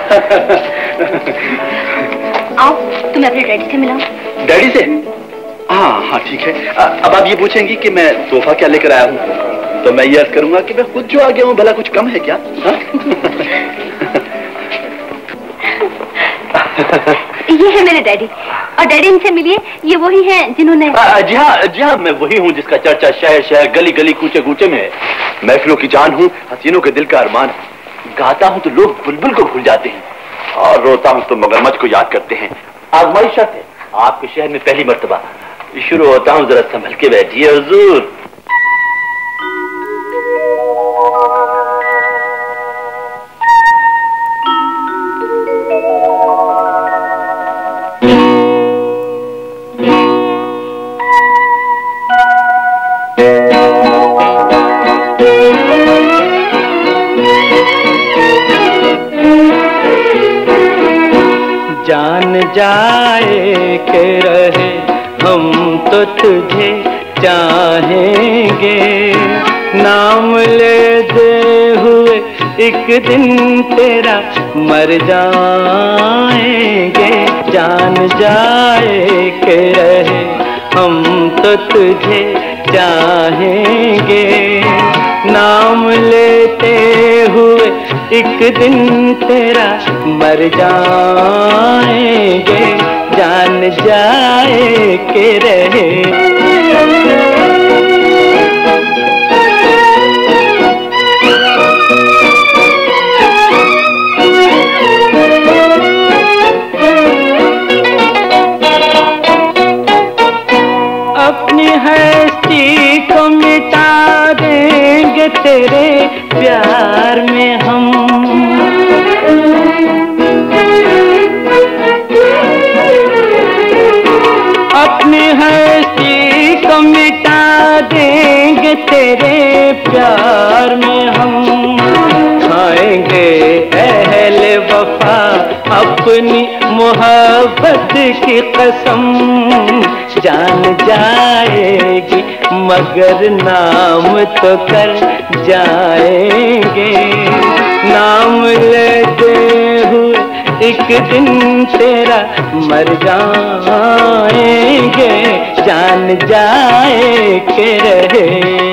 आओ तुम्हें अपने डैडी से मिलाऊं। डैडी से? हाँ हाँ ठीक है। अब आप ये पूछेंगी कि मैं तोहफा क्या लेकर आया हूँ, तो मैं ये अर्ज करूंगा कि मैं खुद जो आ गया हूँ, भला कुछ कम है क्या? ये है मेरे डैडी, और डैडी इनसे मिलिए, ये वही हैं जिन्होंने। जी हाँ जी हाँ, मैं वही हूँ जिसका चर्चा शहर शहर गली गली कूचे कूचे में है। महफिलों की जान हूँ, हसीनों के दिल का अरमान। गाता हूँ तो लोग बुलबुल को भूल जाते हैं, और रोता हूँ तो मगरमच्छ को याद करते हैं। आजमाइश है आपके शहर में पहली मर्तबा शुरू होता हूँ, जरा संभल के बैठिए हुजूर। जान जाए के रहे हम तो तुझे चाहेंगे, नाम लेते हुए एक दिन तेरा मर जाएंगे। जान जाए के रहे हम तो तुझे चाहेंगे, नाम लेते हुए एक दिन तेरा मर जाएंगे। जान जाए के रहे। अपनी हस्ती को मिटा देंगे तेरे प्यार में हम, अपनी हस्ती को मिटा देंगे तेरे प्यार में हम। खाएंगे अहले वफा अपनी मोहब्बत की कसम। जान जाएगी मगर नाम तो कर जाएंगे, नाम लेते हुए एक दिन तेरा मर जाएंगे। जान जाए के रहे।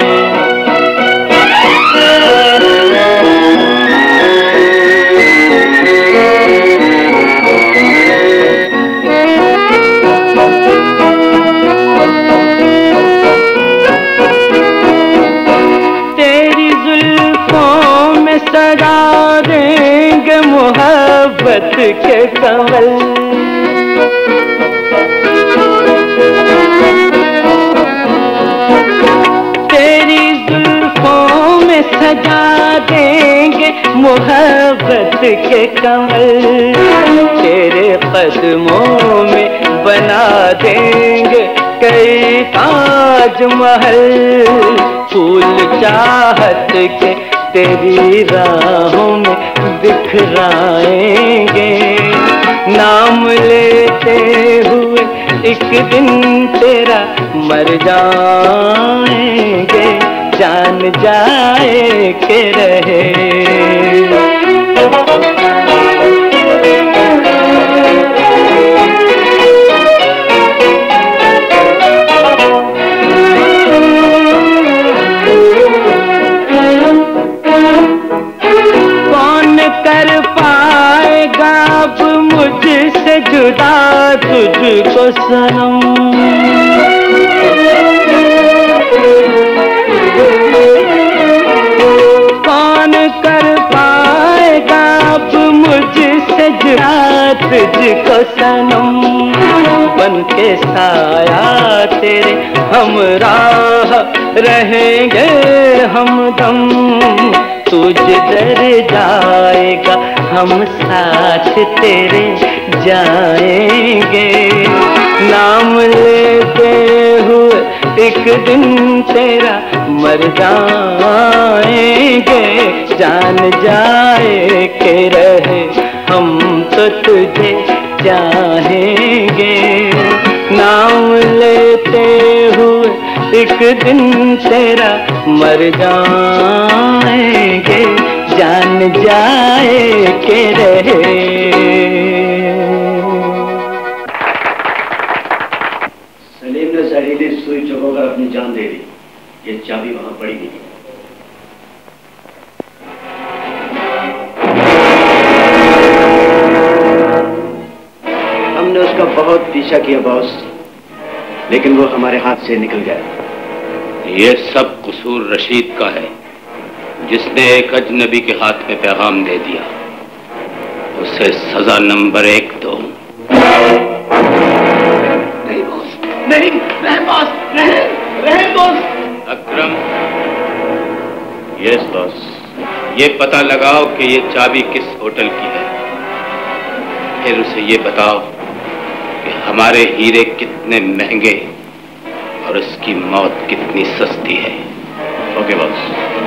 सजा देंगे मोहब्बत के कमल, तेरी जुल्फों में सजा देंगे मोहब्बत के कमल। तेरे कदमों में बना देंगे कई ताजमहल। फूल चाहत के तेरी राहों में बिखराएंगे, नाम लेते हुए एक दिन तेरा मर जाएंगे। जान जाए के रहे। कर पाएगा अब मुझसे जुदा तुझको सनम। कौन कर पाएगा अब मुझसे जुदा तुझको सनम। बन के साया तेरे हमराह रहेंगे हमदम। तू जिधर जाएगा हम साथ तेरे जाएंगे। नाम लेते हुए एक दिन तेरा मर जाएंगे। जान जाए के रहे हम तो तुझे चाहेंगे। नाम लेते हुए एक दिन तेरा मर जाएंगे। जान जाए के रहे। सलीम ने जहरीली सुई चुभोकर अपनी जान दे दी। ये चाबी वहां पड़ी नहीं। हमने उसका बहुत पीछा किया बॉस, लेकिन वो हमारे हाथ से निकल गया। ये सब कसूर रशीद का है, जिसने एक अजनबी के हाथ में पैगाम दे दिया। उसे सजा नंबर एक दो। नहीं बॉस, नहीं, नहीं बॉस, नहीं, नहीं बॉस। अकरम, यस बॉस, ये पता लगाओ कि ये चाबी किस होटल की है। फिर उसे ये बताओ कि हमारे हीरे कितने महंगे और उसकी मौत कितनी सस्ती है। Okay boss.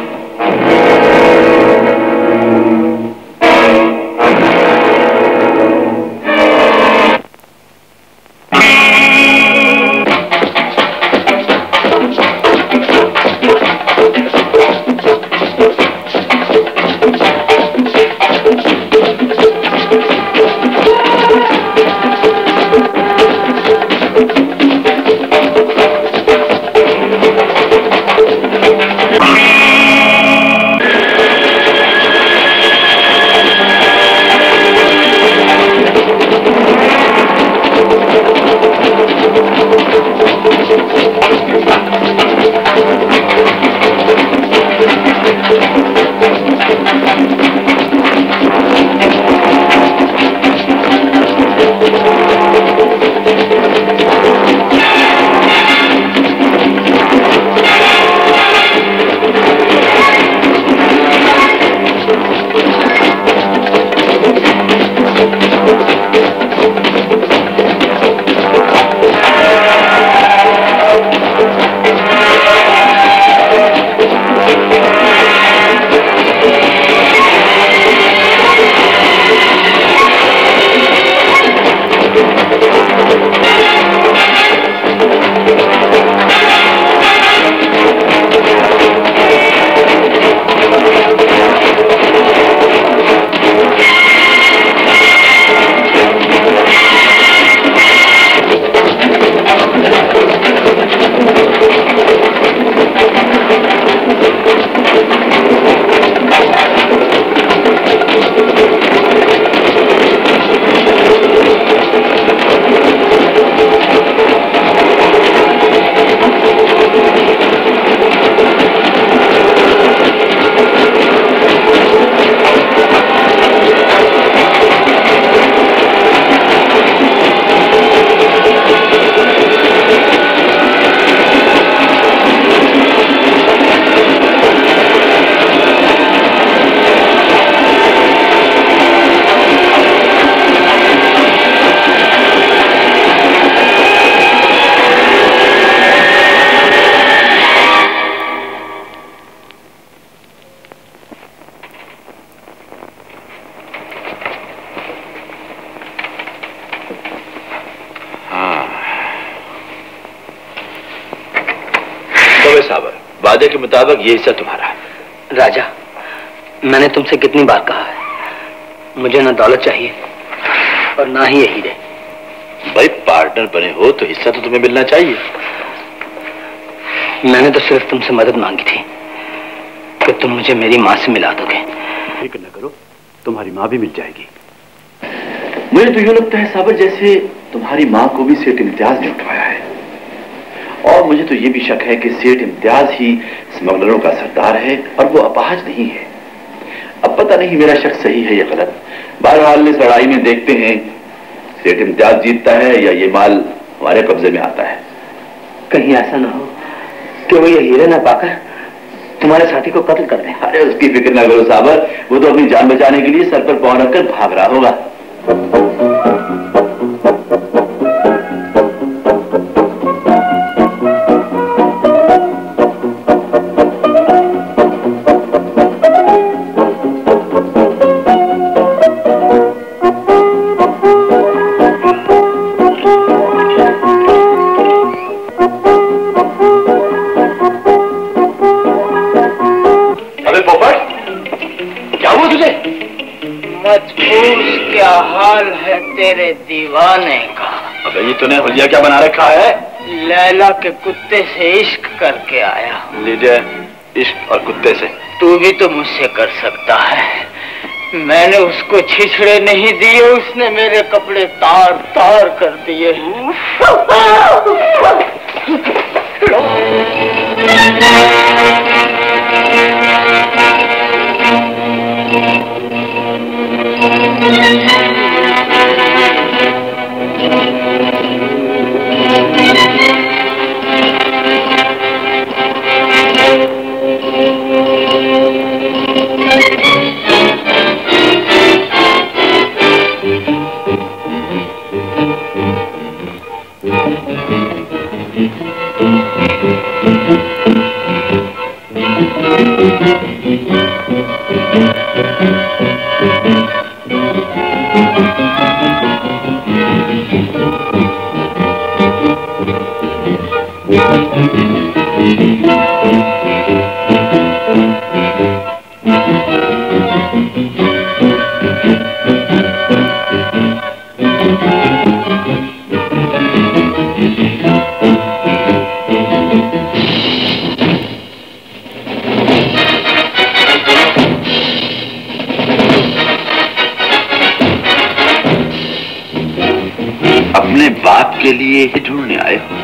वादे के मुताबिक ये हिस्सा तुम्हारा है। राजा, मैंने तुमसे कितनी बार कहा है, मुझे ना दौलत चाहिए और ना ही ये हीरे। भाई पार्टनर बने हो तो हिस्सा तो तुम्हें मिलना चाहिए। मैंने तो सिर्फ तुमसे मदद मांगी थी कि तुम मुझे मेरी माँ से मिला दोगे। फिक्र न करो, तुम्हारी माँ भी मिल जाएगी। मुझे तो यूं लगता है साबर, जैसे तुम्हारी माँ को भी सेठ इम्तियाज ने उठवाया है। और मुझे तो ये भी शक है कि सेठ इम्तियाज ही स्मगलरों का सरदार है और वो अपाहज नहीं है। अब पता नहीं मेरा शक सही है या गलत। बहरहाल इस लड़ाई में देखते हैं सेठ इम्तियाज जीतता है या ये माल हमारे कब्जे में आता है। कहीं ऐसा ना हो कि वो ये हीरे ना पाकर तुम्हारे साथी को कत्ल कर दें। अरे उसकी फिक्र न करो साबर, वो तो अपनी जान बचाने के लिए सर पर पांव रखकर भाग रहा होगा। क्या हाल है तेरे दीवाने का? अबे ये तूने हुलिया क्या बना रखा है? लैला के कुत्ते से इश्क करके आया। लीजिए, इश्क और कुत्ते से तू भी तो मुझसे कर सकता है। मैंने उसको छिछड़े नहीं दिए, उसने मेरे कपड़े तार तार कर दिए। अपने बाप के लिए ही ढूंढने आए हो?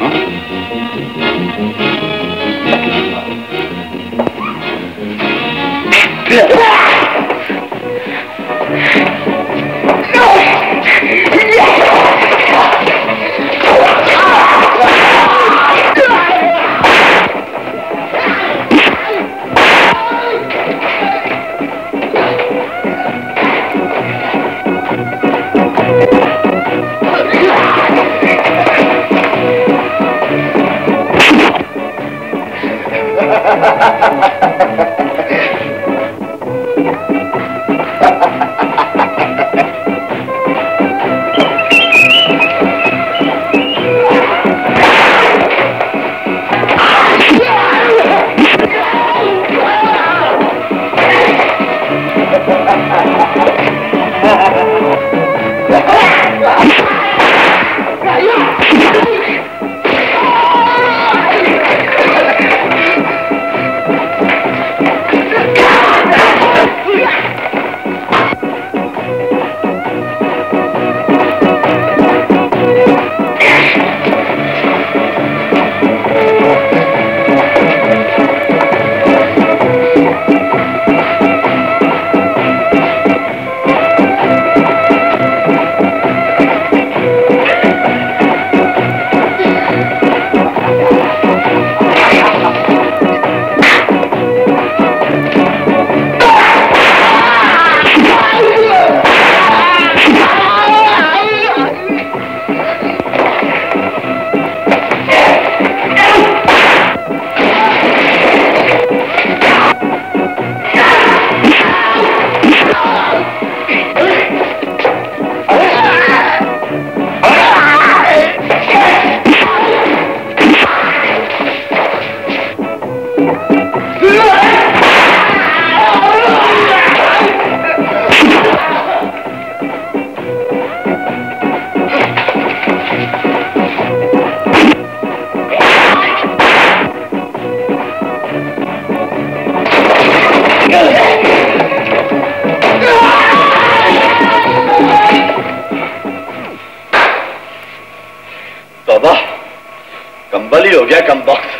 बाबा कंबल ही हो गया कम वक्त।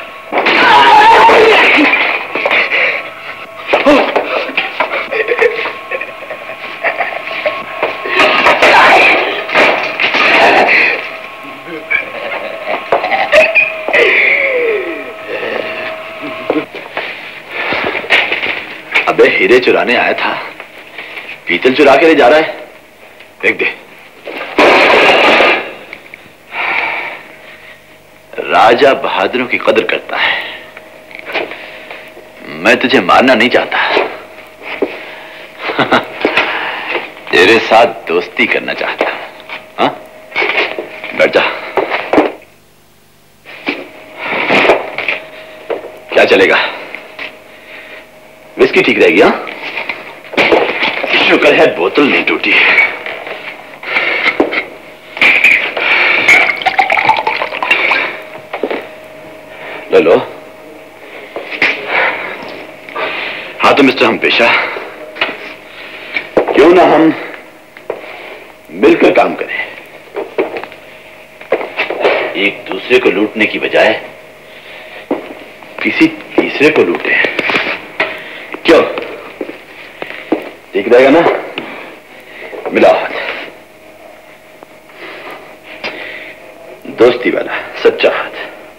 हीरे चुराने आया था, पीतल चुरा के ले जा रहा है। फेंक दे। राजा बहादुरों की कदर करता है। मैं तुझे मारना नहीं चाहता, तेरे साथ दोस्ती करना चाहता। हाँ, बैठ जा। क्या चलेगा? विस्की ठीक रहेगी? हाँ, शुक्र है बोतल नहीं टूटी। ले लो। हाँ तो मिस्टर हम पेशा, क्यों ना हम मिलकर काम करें, एक दूसरे को लूटने की बजाय किसी तीसरे को लूटे। क्यों, ठीक रहेगा ना? मिला हाथ, दोस्ती वाला सच्चा हाथ।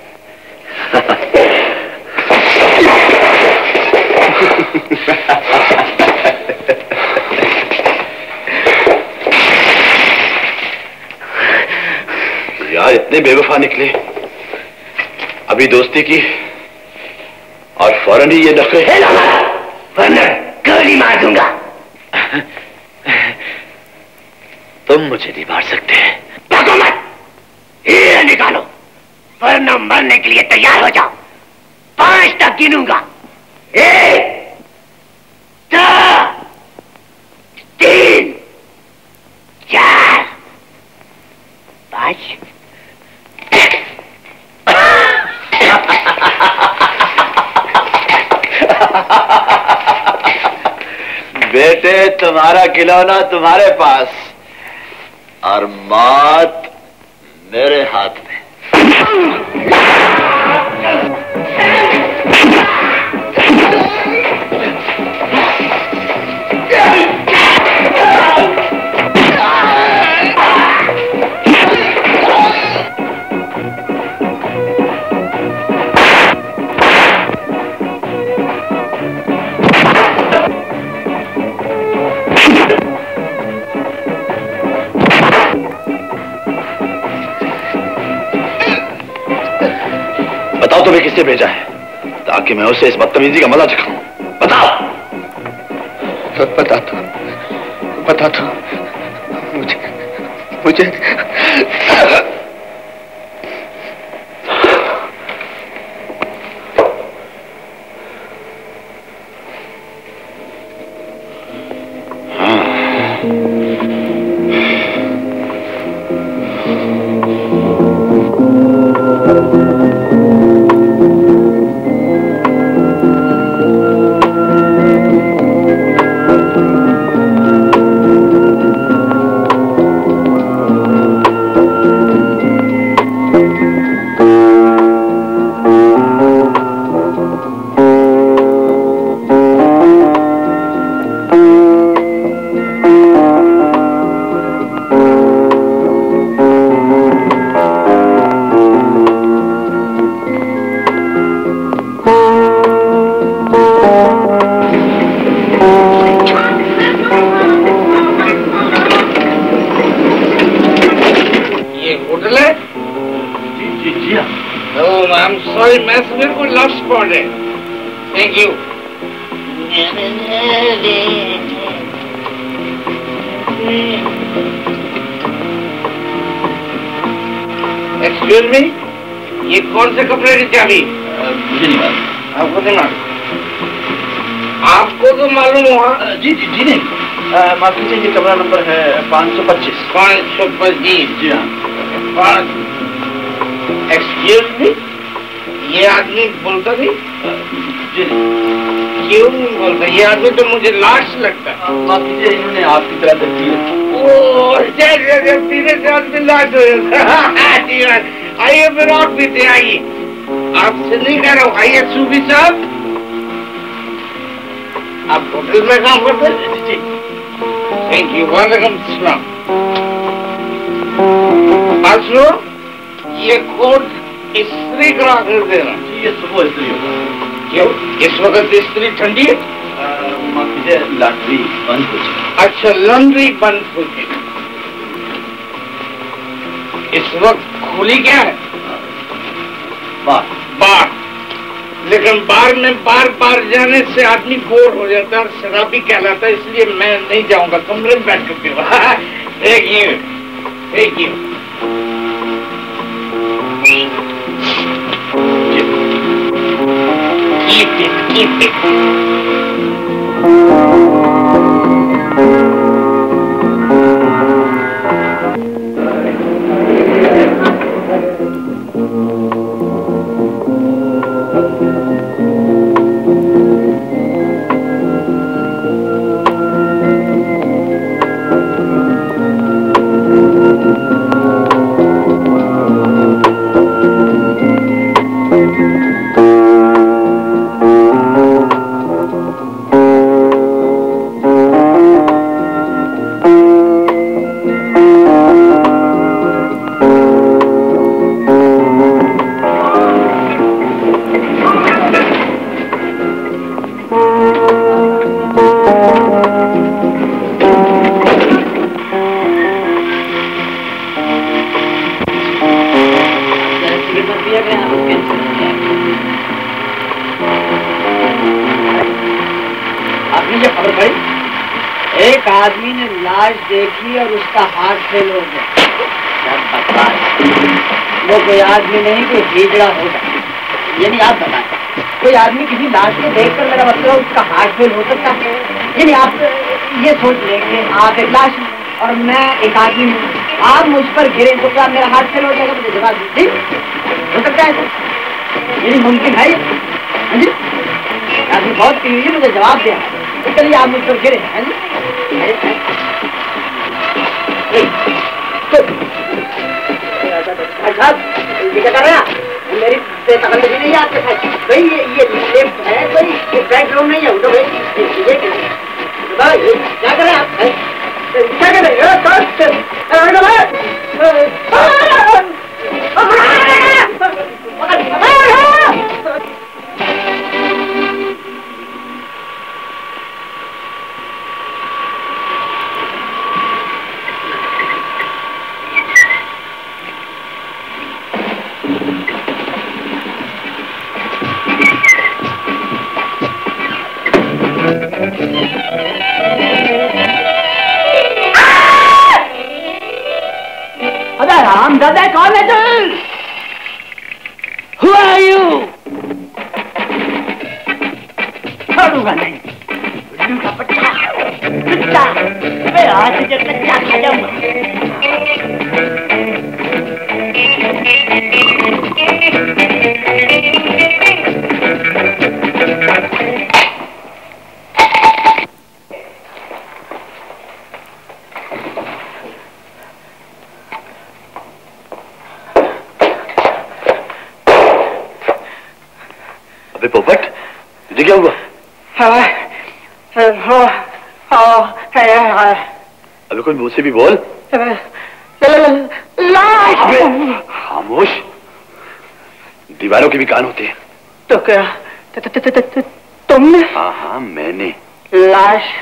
यार इतने बेवफा निकले, अभी दोस्ती की और फौरन ही ये नखरे। वरना गोली मार दूंगा। तुम मुझे नहीं मार सकते। भागो मत, हीरे निकालो वरना मरने के लिए तैयार हो जाओ। पांच तक गिनूंगा। एक, दो, तीन, चार, पांच। बेटे तुम्हारा खिलौना तुम्हारे पास और मौत मेरे हाथ में। बताओ तुम्हें किससे भेजा है, ताकि मैं उसे इस बदतमीजी का मजा चखाऊं। बताओ। बता दो, बता दो मुझे, मुझे Thank you. Excuse me, ये कौन से कपड़े की चाबी? मुझे नहीं मालूम। आपको नहीं मालूम? आपको तो मालूम हुआ? जी जी जी नहीं, माफ कीजिए, ये कमरा नंबर है पाँच सौ पच्चीस। पाँच सौ पच्चीस। जी हाँ। पाँच। Excuse me, ये आदमी बोलता नहीं? जी नहीं। क्यों नहीं बोलता? ये आदमी तो मुझे लाश लगता है। माफ कीजिए, इन्होंने आपकी तरह देखी है। ओह, जैसे पीने से आदमी लाश हो जाता है। आइए फिर और पीते आइए। आपसे नहीं कह रहा हूँ, आइए सूफी साहब। आप होटल में काम करते हैं? जी। Thank you. वालेकुम सलाम। बात सुनो, ये कोट स्त्री करा कर देना। ये सुबह स्त्री होगा। क्यों? इस वक्त स्त्री ठंडी है? माफ लॉन्ड्री बंद हो चुकी। अच्छा, लॉन्ड्री बंद हो चुकी। इस वक्त खुली क्या है? बार बार। लेकिन बार में बार बार जाने से आदमी बोर हो जाता है और शराबी कहलाता है, इसलिए मैं नहीं जाऊंगा, कमरे में बैठ कर पीऊंगा। Thank you, thank you. Keep it, keep it. आदमी ने लाश देखी और उसका हार्ट फेल हो गया। वो कोई आदमी नहीं, कोई हिजड़ा होगा। यानी आप बताएं, कोई आदमी किसी लाश को देखकर, मेरा मतलब उसका हार्ट फेल हो सकता है? यानी आप ये सोच लें कि आप एक लाश और मैं एक आदमी हूँ, आप मुझ पर गिरे तो क्या मेरा हार्ट फेल हो जाएगा? मुझे जवाब दीजिए, हो सकता है? यानी मुमकिन है? आदमी बहुत पी हुई है, मुझे जवाब दें। तो चलिए आप मुझ पर गिरे, है जी? ये क्या कर रहे हैं? मेरी बेतकल्लुफी नहीं है आपके साथ भाई। ये ये लिफ्ट है भाई, ये बेडरूम नहीं है। उठो भाई, ये क्या कर रहे हैं आप? क्या कर रहे हो? राम दादा, कौन है तू? Who are you? छोड़ूंगा नहीं, उल्लू का बच्चा, कुत्ता, मैं आज से कच्चा खा जाऊंगा। अबे पोपट, तुझे क्या हुआ? अबे कोई मुझसे भी बोल। खामोश, दीवारों के भी कान होते हैं। तो क्या तुमने? हाँ हाँ मैंने। लाश?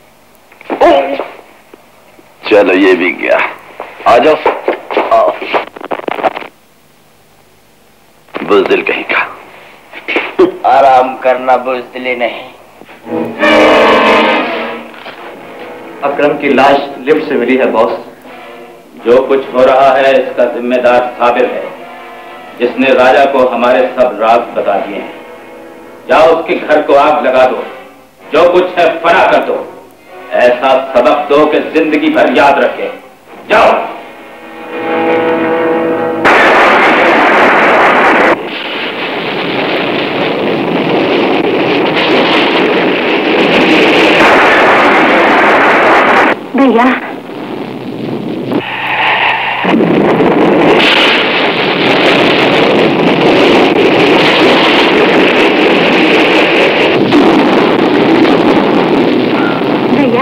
चलो ये भी गया, आ जाओ। आओ, बुज़दिल कहीं का। आराम करना बुज़दिली नहीं। अकरम की लाश लिफ्ट से मिली है बॉस। जो कुछ हो रहा है इसका जिम्मेदार साबिर है, जिसने राजा को हमारे सब राज बता दिए हैं। जाओ उसके घर को आग लगा दो, जो कुछ है फना कर दो। ऐसा सबक दो कि जिंदगी भर याद रखे। जाओ। भैया, भैया,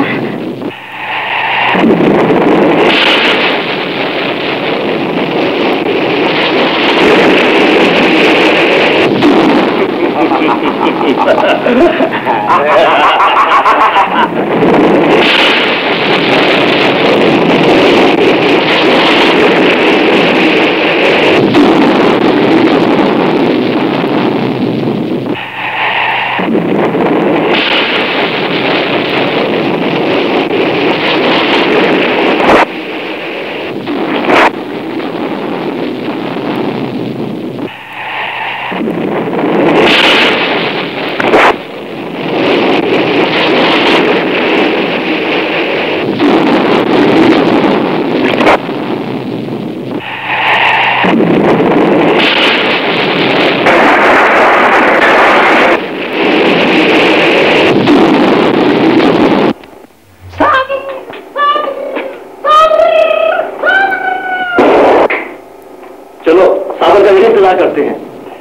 इत्तला करते हैं।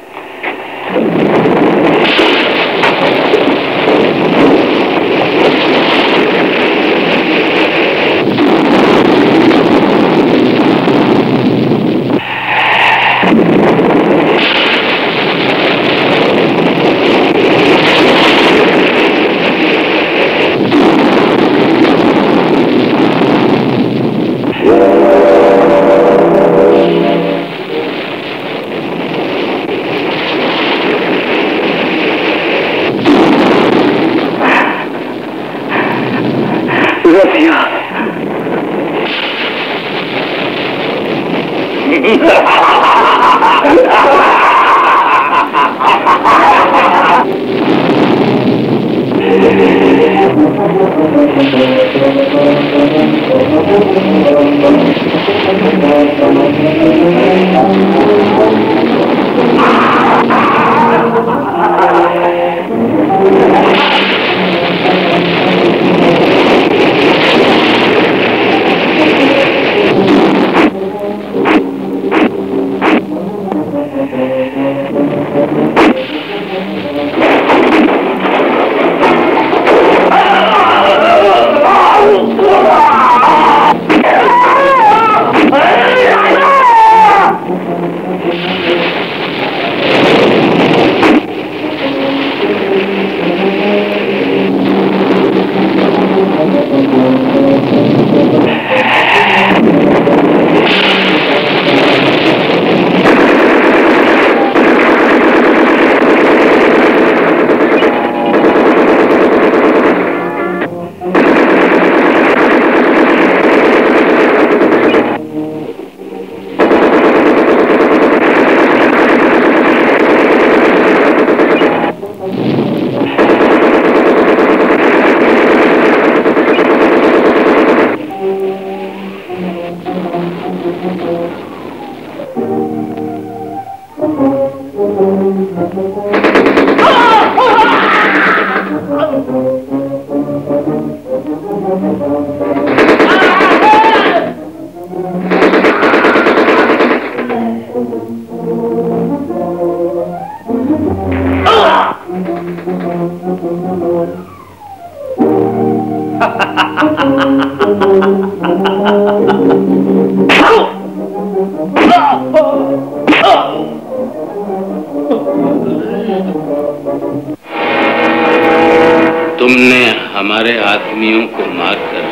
तुमने हमारे आदमियों को मारकर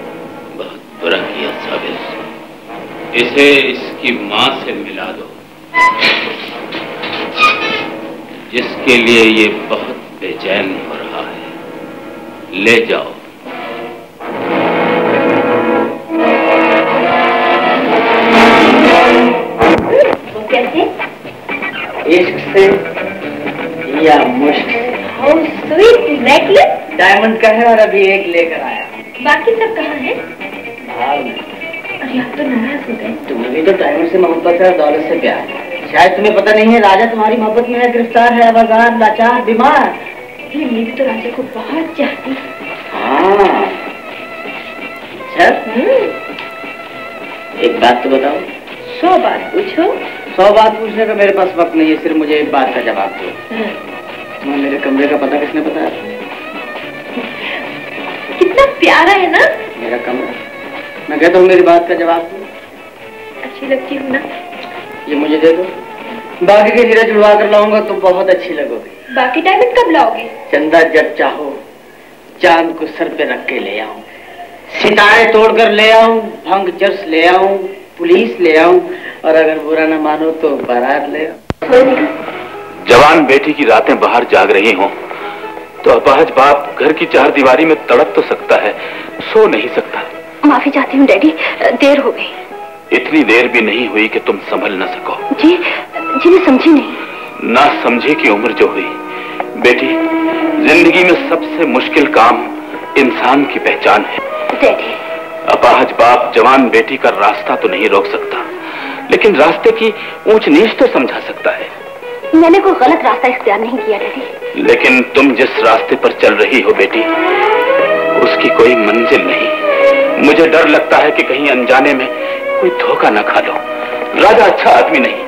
बहुत बुरा किया साबिर। इसे इसकी मां से मिला दो, जिसके लिए ये बहुत बेचैन हो रहा है। ले जाओ। वो कैसे? इश्क से या मुश्क से? Oh, sweet necklace? डायमंड का है और अभी एक लेकर आया। बाकी सब कहाँ है? भाग में। अरे आप तो नाराज हो गए। तुम्हें भी तो डायमंड से मोहब्बत है, दौलत से प्यार। शायद तुम्हें पता नहीं है, राजा तुम्हारी मोहब्बत में है, गिरफ्तार है, आवाज़ार, लाचार, बीमार। ये मेरी तो राजा को बहुत चाहती। हाँ। अच्छा, एक बात तो बताओ। सौ बात पूछो। सौ बात पूछने का मेरे पास वक्त नहीं है, सिर्फ मुझे एक बात का जवाब दो। तुम्हें मेरे कमरे का पता किसने बताया? कितना प्यारा है ना मेरा कमरा। मैं कहता हूँ मेरी बात का जवाब दो। अच्छी लगती हूँ ना? ये मुझे दे दो, बाकी के हीरे जुड़वा कर लाऊंगा तो बहुत अच्छी लगोगी। बाकी डायमंड कब लाओगे? चंदा जब चाहो, चांद को सर पे रख के ले आऊं, सितारे तोड़कर ले आऊं, भंग चर्च ले आऊं, पुलिस ले आऊं, और अगर बुरा ना मानो तो बारात ले आऊं। जवान बेटी की रातें बाहर जाग रही हों तो अपाहज बाप घर की चार दीवारी में तड़प तो सकता है, सो नहीं सकता। माफी चाहती हूँ डैडी, देर हो गई। इतनी देर भी नहीं हुई कि तुम संभल न सको। जी जी मैं समझी नहीं। ना समझे की उम्र जो हुई। बेटी, जिंदगी में सबसे मुश्किल काम इंसान की पहचान है। डैडी, अपाहज बाप जवान बेटी का रास्ता तो नहीं रोक सकता, लेकिन रास्ते की ऊंच नीच तो समझा सकता है। मैंने कोई गलत रास्ता इख्तियार नहीं किया डैडी। लेकिन तुम जिस रास्ते पर चल रही हो बेटी, उसकी कोई मंजिल नहीं। मुझे डर लगता है कि कहीं अनजाने में कोई धोखा न खा लो। राजा अच्छा आदमी नहीं,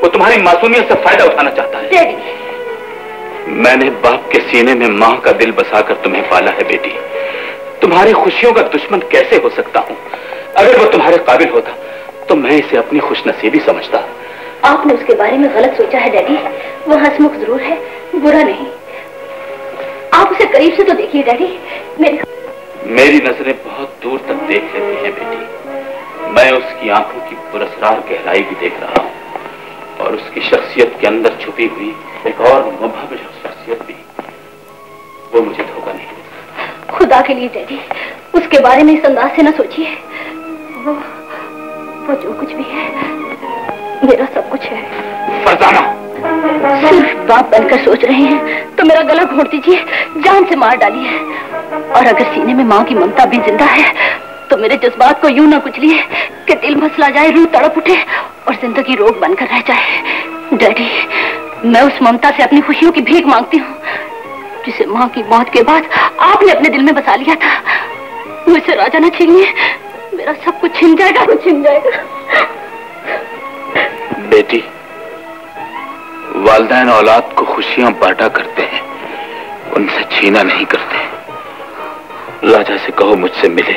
वो तुम्हारी मासूमियत से फायदा उठाना चाहता है। डैडी, मैंने बाप के सीने में मां का दिल बसाकर तुम्हें पाला है बेटी। तुम्हारी खुशियों का दुश्मन कैसे हो सकता हूं? अगर वो तुम्हारे काबिल होता तो मैं इसे अपनी खुशनसीबी समझता। आपने उसके बारे में गलत सोचा है डैडी। वो हंसमुख जरूर है, बुरा नहीं। आप उसे करीब से तो देखिए डैडी। मेरी मेरी नजरें बहुत दूर तक देख लेती हैं बेटी। मैं उसकी आंखों की पुरस्कार गहराई भी देख रहा हूं और उसकी शख्सियत के अंदर छुपी हुई एक और मुभव्य शख्सियत भी। वो मुझे धोखा नहीं देता। खुदा के लिए डैडी, उसके बारे में इस अंदाज से न सोचिए। वो वो जो कुछ भी है मेरा सब कुछ है। फरजाना, सिर्फ बाप बनकर सोच रहे हैं तो मेरा गला घोट दीजिए, जान से मार डालिए। और अगर सीने में माँ की ममता भी जिंदा है तो मेरे जज्बात को यूं ना कुचलिए कि दिल मसला जाए, रूह तड़प उठे और जिंदगी रोग बनकर रह जाए। डैडी, मैं उस ममता से अपनी खुशियों की भीख मांगती हूँ जिसे माँ की मौत के बाद आपने अपने दिल में बसा लिया था। मुझसे राजा न छीनिए, मेरा सब कुछ छिन जाएगा, कुछ छिन जाएगा। बेटी, वालिदैन औलाद को खुशियां बांटा करते हैं, उनसे छीना नहीं करते। राजा से कहो मुझसे मिले,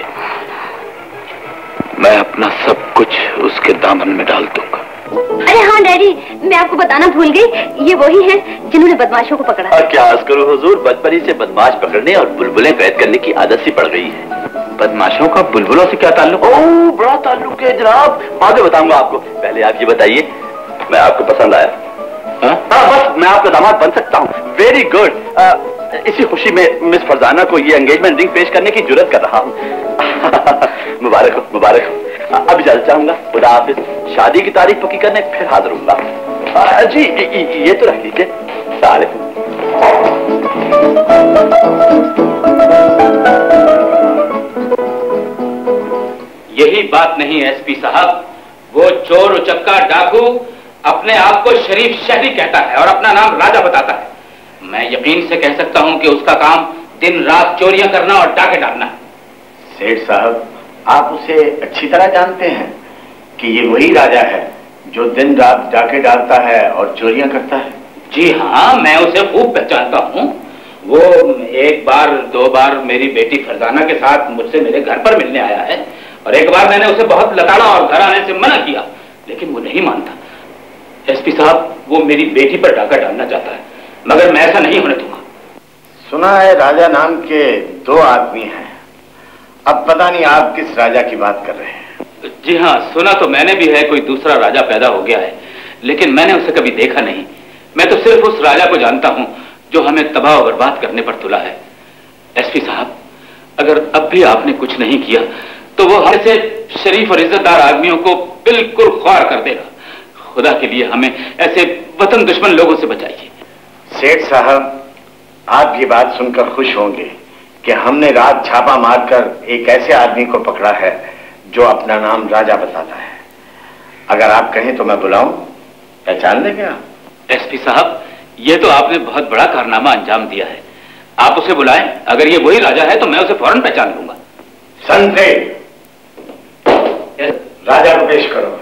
मैं अपना सब कुछ उसके दामन में डाल दूंगा। अरे हाँ डैडी, मैं आपको बताना भूल गई, ये वही हैं जिन्होंने बदमाशों को पकड़ा। और क्या आज करो हुजूर, बचपन ही से बदमाश पकड़ने और बुलबुलें कैद करने की आदत सी पड़ गई है। बदमाशों का बुलबुलों से क्या ताल्लुक? ओह, बड़ा ताल्लुक है जनाब, बाद में बताऊंगा आपको। पहले आप ये बताइए, मैं आपको पसंद आया? हाँ, बस मैं आपका दामाद बन सकता हूँ। Very good. इसी खुशी में मिस फरजाना को ये एंगेजमेंट रिंग पेश करने की जुर्रत कर रहा हूँ। मुबारक हो, मुबारक हो। अब इजाजत चाहूंगा, खुदा हाफिज। शादी की तारीख पक्की करने फिर हाजिर हूँगा। जी ये तो रख लीजिए। साले यही बात नहीं एसपी साहब, वो चोर उचक्का डाकू अपने आप को शरीफ शहरी कहता है और अपना नाम राजा बताता है। मैं यकीन से कह सकता हूं कि उसका काम दिन रात चोरियां करना और डाके डालना है। सेठ साहब, आप उसे अच्छी तरह जानते हैं कि ये वही राजा है जो दिन रात डाके डालता है और चोरियां करता है। जी हाँ, मैं उसे खूब पहचानता हूँ। वो एक बार दो बार मेरी बेटी फरजाना के साथ मुझसे मेरे घर पर मिलने आया है और एक बार मैंने उसे बहुत लताड़ा और घर आने से मना किया, लेकिन वो नहीं मानता। एसपी साहब, वो मेरी बेटी पर डाका डालना चाहता है, मगर मैं ऐसा नहीं होने दूंगा। सुना है राजा नाम के दो आदमी हैं। अब पता नहीं आप किस राजा की बात कर रहे हैं। जी हाँ, सुना तो मैंने भी है कोई दूसरा राजा पैदा हो गया है, लेकिन मैंने उसे कभी देखा नहीं। मैं तो सिर्फ उस राजा को जानता हूँ जो हमें तबाह और बर्बाद करने पर तुला है। एसपी साहब, अगर अब भी आपने कुछ नहीं किया तो वो हमसे शरीफ और इज्जतदार आदमियों को बिल्कुल ख्वार कर देगा। खुदा के लिए हमें ऐसे वतन दुश्मन लोगों से बचाइए। सेठ साहब, आप ये बात सुनकर खुश होंगे कि हमने रात छापा मारकर एक ऐसे आदमी को पकड़ा है जो अपना नाम राजा बताता है। अगर आप कहें तो मैं बुलाऊं, पहचान लेंगे आप? एसपी साहब, ये तो आपने बहुत बड़ा कारनामा अंजाम दिया है। आप उसे बुलाएं, अगर ये वही राजा है तो मैं उसे फौरन पहचान लूंगा। संते, राजा को पेश करो।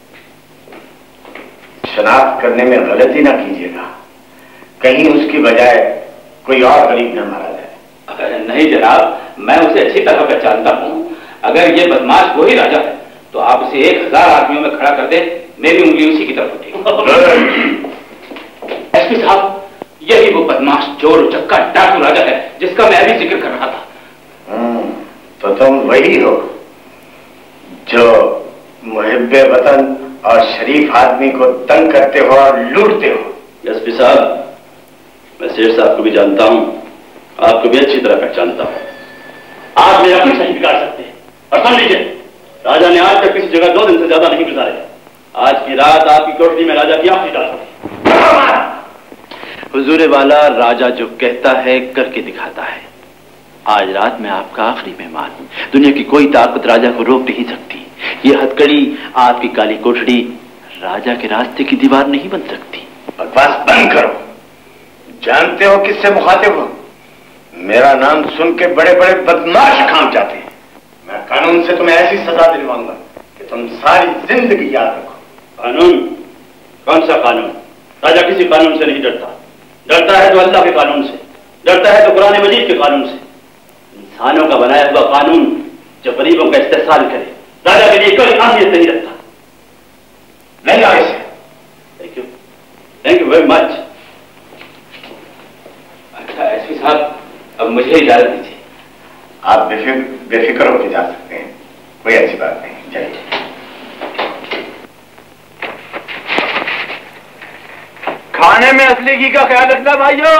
शनाख्त करने में गलती ना कीजिएगा, कहीं उसकी बजाय कोई और गरीब न मारा जाए। नहीं जनाब, मैं उसे अच्छी तरह पहचानता हूँ। अगर ये बदमाश वही राजा है तो आप उसे एक हजार आदमियों में खड़ा कर दे, मेरी उंगली उसी की तरफ उठेगी। एसपी साहब, यही वो बदमाश चोर उचक्का डाकू राजा है जिसका मैं अभी जिक्र कर रहा था। तो तुम वही हो जो मुहिब्बे वतन और शरीफ आदमी को तंग करते हो और लूटते हो। एसपी साहब, मैं शेर साहब को भी जानता हूं, आपको भी अच्छी तरह पहचानता हूं। आप मेरा कुछ नहीं बिगाड़ सकते। और सुन लीजिए, राजा ने आज तक किसी जगह दो दिन से ज्यादा नहीं गुजारे। आज की रात आपकी कोठरी में राजा की आखिरी रात होगी। हुजूर वाला, राजा जो कहता है करके दिखाता है। आज रात मैं आपका आखिरी मेहमान हूं। दुनिया की कोई ताकत राजा को रोक नहीं सकती। ये हथकड़ी, आपकी काली कोठड़ी राजा के रास्ते की दीवार नहीं बन सकती। बकवास बंद करो। जानते हो किससे मुखातिब हो? मेरा नाम सुन के बड़े बड़े बदमाश काम जाते हैं। मैं कानून से तुम्हें ऐसी सजा दिलवाऊंगा कि तुम सारी जिंदगी याद रखो। कानून? कौन सा कानून? राजा किसी कानून से नहीं डरता। डरता है तो अल्लाह के कानून से, डरता है तो कुरान मजीद के कानून से। इंसानों का बनाया हुआ कानून जो गरीबों का इस्तेहसाल करे, राजा के लिए कोई अहमियत नहीं रखता। नहीं आगे से। Thank you, thank you very much. अच्छा एसपी साहब, अब मुझे इजाजत दीजिए। आप बेफिक्र बेफिक्र होकर जा सकते हैं, कोई अच्छी बात नहीं। जाइए। खाने में असली घी का ख्याल रखना भाइयों।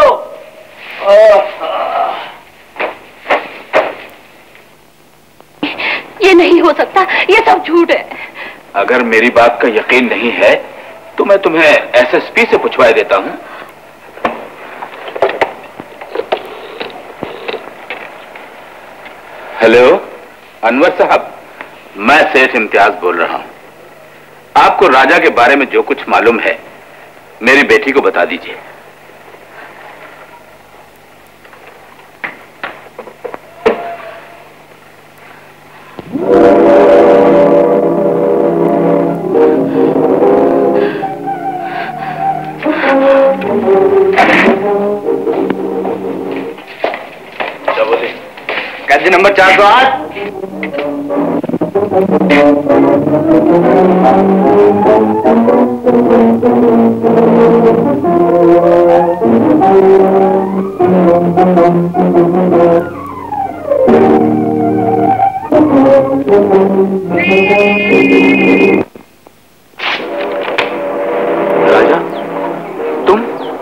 ये नहीं हो सकता, ये सब झूठ है। अगर मेरी बात का यकीन नहीं है तो मैं तुम्हें एसएसपी से पूछवा देता हूं। हेलो अनवर साहब, मैं सेठ इम्तियाज बोल रहा हूं। आपको राजा के बारे में जो कुछ मालूम है मेरी बेटी को बता दीजिए। क्या बोले? कैदी नंबर चार सौ आठ। राजा, तुम?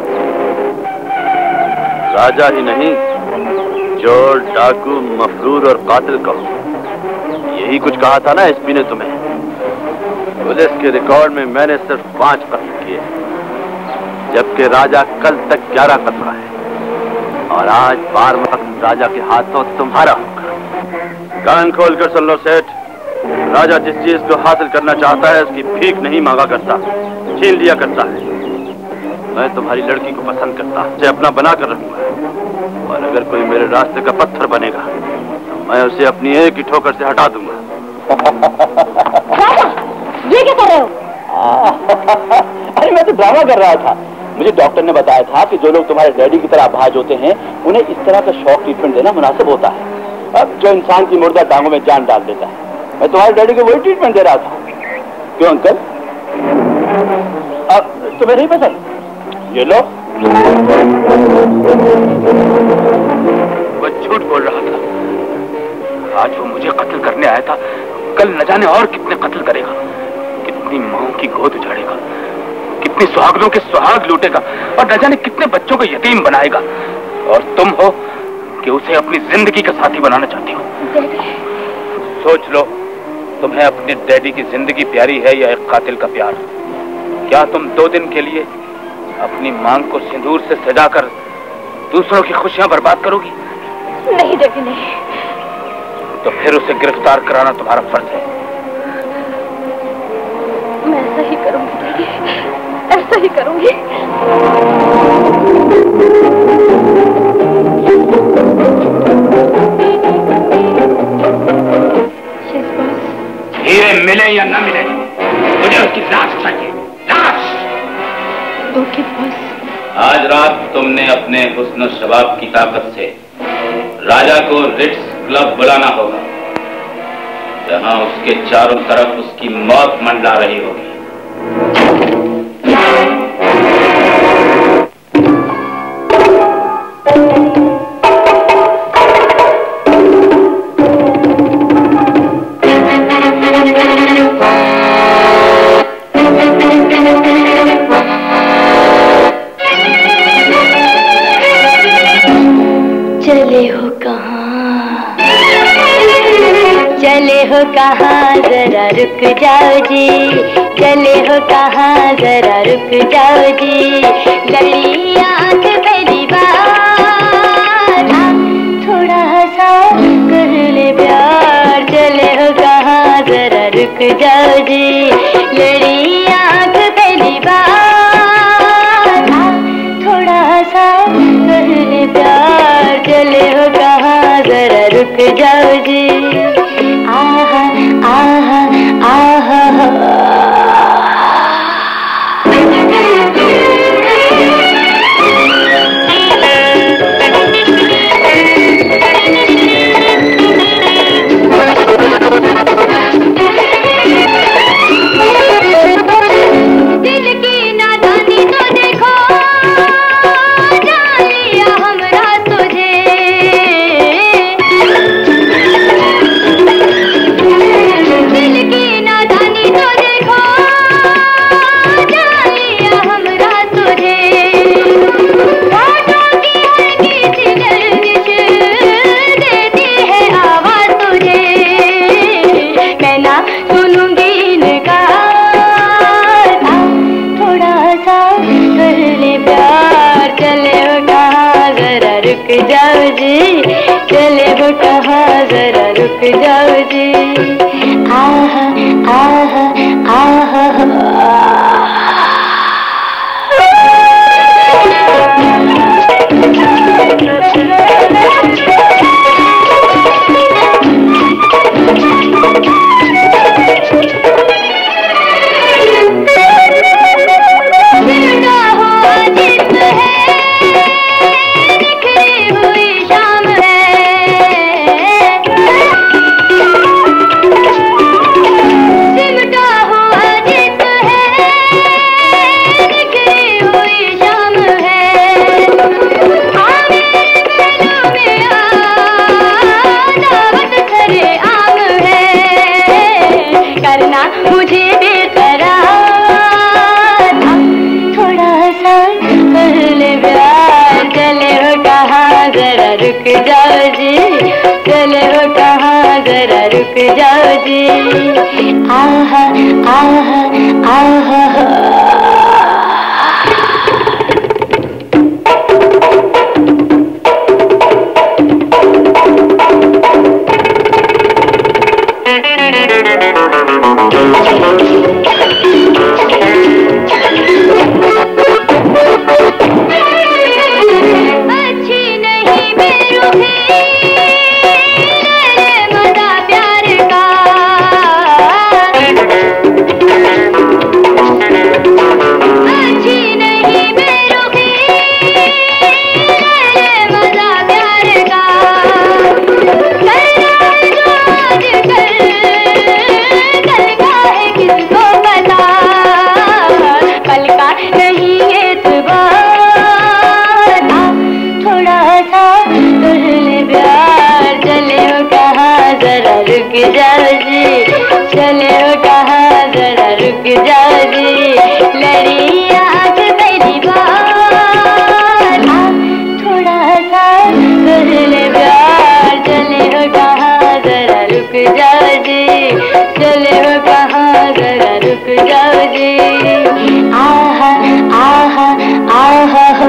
राजा ही नहीं, चोर, डाकू, मफरूर और कातिल कहो। यही कुछ कहा था ना एसपी ने तुम्हें? पुलिस के रिकॉर्ड में मैंने सिर्फ पांच कत्ल किए, जबकि राजा कल तक ग्यारह कत्ल है, और आज बारहवां राजा के हाथों तुम्हारा होगा। कान खोल कर सुन लो सेठ, राजा जिस चीज को हासिल करना चाहता है उसकी भीख नहीं मांगा करता, छीन लिया करता है। मैं तुम्हारी लड़की को पसंद करता, उसे अपना बना कर रखूंगा, और अगर कोई मेरे रास्ते का पत्थर बनेगा तो मैं उसे अपनी एक ही ठोकर से हटा दूंगा। राजा, ये क्या कर रहे हो? अरे मैं तो ड्रामा कर रहा था। मुझे डॉक्टर ने बताया था कि जो लोग तुम्हारे डैडी की तरह अभाज होते हैं उन्हें इस तरह का शॉक ट्रीटमेंट देना मुनासिब होता है, अब जो इंसान की मुर्दा टांगों में जान डाल देता है। मैं तुम्हारे डैडी को वही ट्रीटमेंट दे रहा था। क्यों अंकल, अब तुम्हें नहीं पसंद? ये लो। वो झूठ बोल रहा था। आज वो मुझे कत्ल करने आया था, कल न जाने और कितने कत्ल करेगा, कितनी माओं की गोद उजाड़ेगा, कितनी सुहागनों के सुहाग लूटेगा, और न जाने कितने बच्चों को यतीम बनाएगा। और तुम हो कि उसे अपनी जिंदगी का साथी बनाना चाहती हो। सोच लो, तुम्हें अपने डैडी की जिंदगी प्यारी है या एक कातिल का प्यार? क्या तुम दो दिन के लिए अपनी मांग को सिंदूर से सजाकर दूसरों की खुशियां बर्बाद करोगी? नहीं डैडी, नहीं। तो फिर उसे गिरफ्तार कराना तुम्हारा फर्ज है। मैं ऐसा ही करूंगी डैडी, ऐसा ही करूंगी। हीरे मिले या न मिले, मुझे उसकी लाश चाहिए, लाश। Okay boss. आज रात तुमने अपने हुस्न शबाब की ताकत से राजा को रिट्स क्लब बुलाना होगा, जहां उसके चारों तरफ उसकी मौत मंडरा रही होगी। कहाँ जरा रुक जाओ जी, चले हो कहाँ जरा रुक जाओ जी, लड़ी आंख पहली बार, थोड़ा सा कर ले प्यार, चले हो कहाँ जरा रुक जाओ जी, लड़ी आंख पहली बार, थोड़ा सा कर ले प्यार, चले हो कहाँ जरा रुक जाओ जी। आहा आहा आहा करना मुझे बेकरार था। थोड़ा सा पहले प्यार, चले हो कहाँ जरा रुक जाओ जी, चले हो कहाँ जरा रुक जाओ जी। आहा आहा आहा रुक जाओ जी, चले हो कहाँ जरा रुक जाओ जी। लड़ी आग मेरी बात, थोड़ा सा पहले प्यार, चले हो कहाँ जरा रुक जाओ जी, चले हो कहाँ जरा रुक जाओ जी। आहा आहा आहा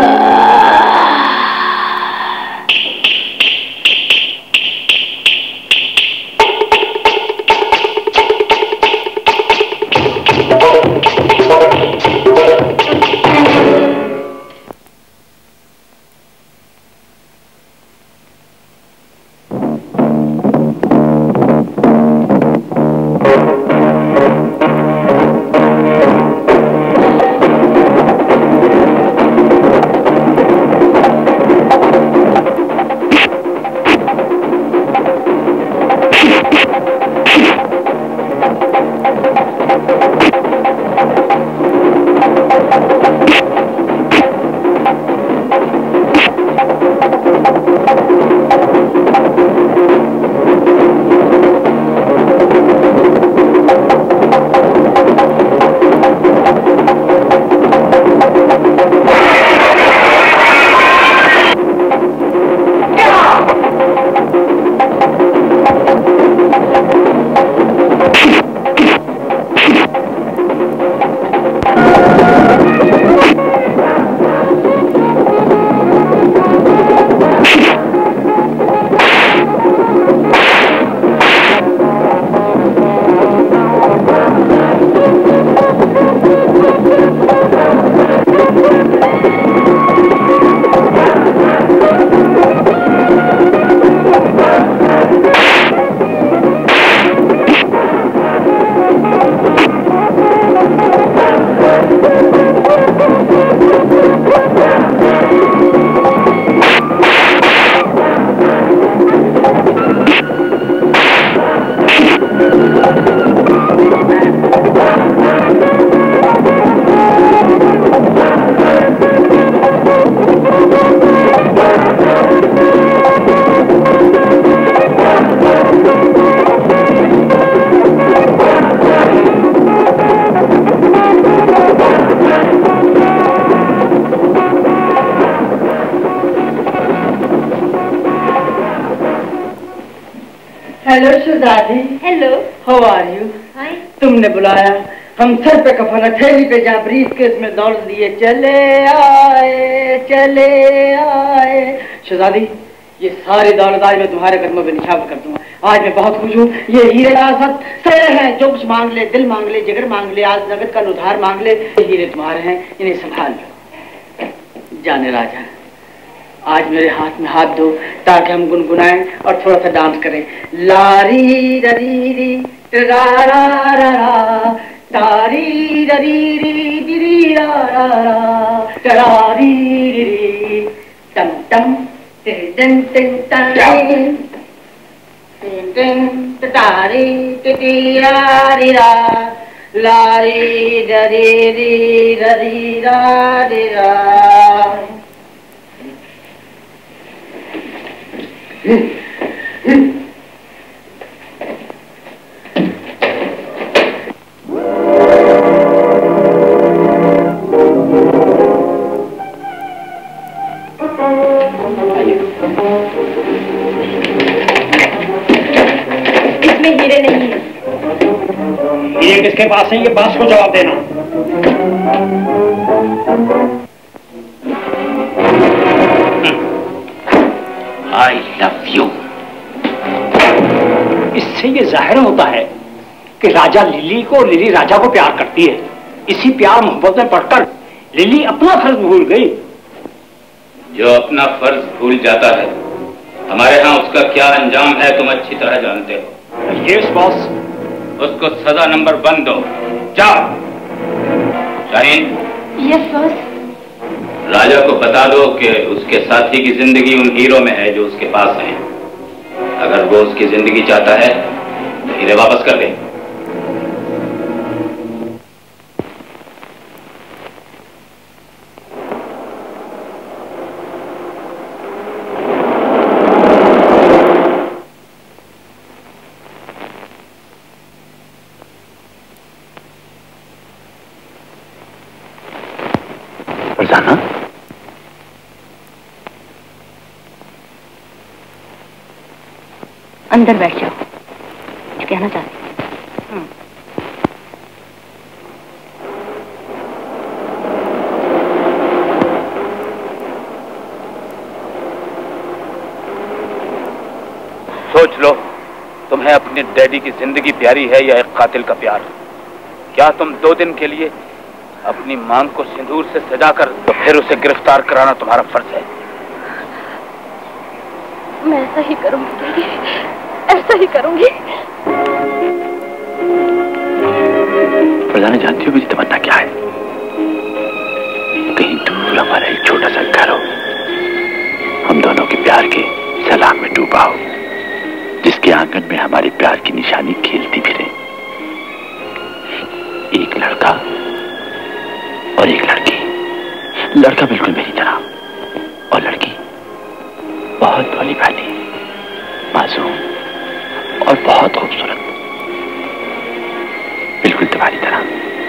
हेलो शहजादी। Hello. How are you? Hi. तुमने बुलाया, हम सर पे कफन थैली पे जहाँ ब्रीफ केस में दौड़ दिए चले आए चले आए। शहजादी ये सारी दौलत आज मैं तुम्हारे कदमों पे निछावर कर दूंगा। आज मैं बहुत खुश हूँ। ये हीरे आसत सरे हैं, जो कुछ मांग ले, दिल मांग ले, जिगर मांग ले, आज नगद का उधार मांग ले, ये हीरे तुम्हारे हैं, इन्हें संभाल लो। जाने राजा, आज मेरे हाथ में हाथ दो ताकि हम गुनगुनाएं और थोड़ा सा डांस करें। लारी ररी री रा रा रा रा, तारी ररी री री रा रा रा, तरारी री टम टम टिन टिन तारी टिन तारी टिटी रा री रा, लारी ररी री ररी रा री रा। किसके पास है, ये बात को जवाब देना। I love you. इससे ये जाहिर होता है कि राजा लिली को और लिली राजा को प्यार करती है। इसी प्यार मोहब्बत में पड़कर लिली अपना फर्ज भूल गई। जो अपना फर्ज भूल जाता है, हमारे यहाँ उसका क्या अंजाम है तुम अच्छी तरह जानते हो। Yes boss. उसको सजा नंबर वन दो। जाओ। शाहीन। Yes boss. राजा को बता दो कि उसके साथी की जिंदगी उन हीरो में है जो उसके पास हैं। अगर वो उसकी जिंदगी चाहता है तो हीरे वापस कर दे। फरजाना, अंदर बैठ जाओ। कुछ कहना चाहती हूँ। सोच लो, तुम्हें अपने डैडी की जिंदगी प्यारी है या एक कातिल का प्यार? क्या तुम दो दिन के लिए अपनी मांग को सिंदूर से सजाकर तो फिर उसे गिरफ्तार कराना तुम्हारा फर्ज है? मैं ऐसा ही करूंगी, ऐसा ही करूंगी। फरजाना, जानती हो मेरी तमन्ना क्या है? कहीं दूर हमारा एक छोटा सा घर हो, हम दोनों के प्यार के सलाम में डूबा हो, जिसके आंगन में हमारे प्यार की निशानी खेलती फिरे। एक लड़का और एक लड़की। लड़का बिल्कुल मेरी तरह और लड़की बहुत भोली भाली, मासूम और बहुत खूबसूरत, बिल्कुल तुम्हारी तरह।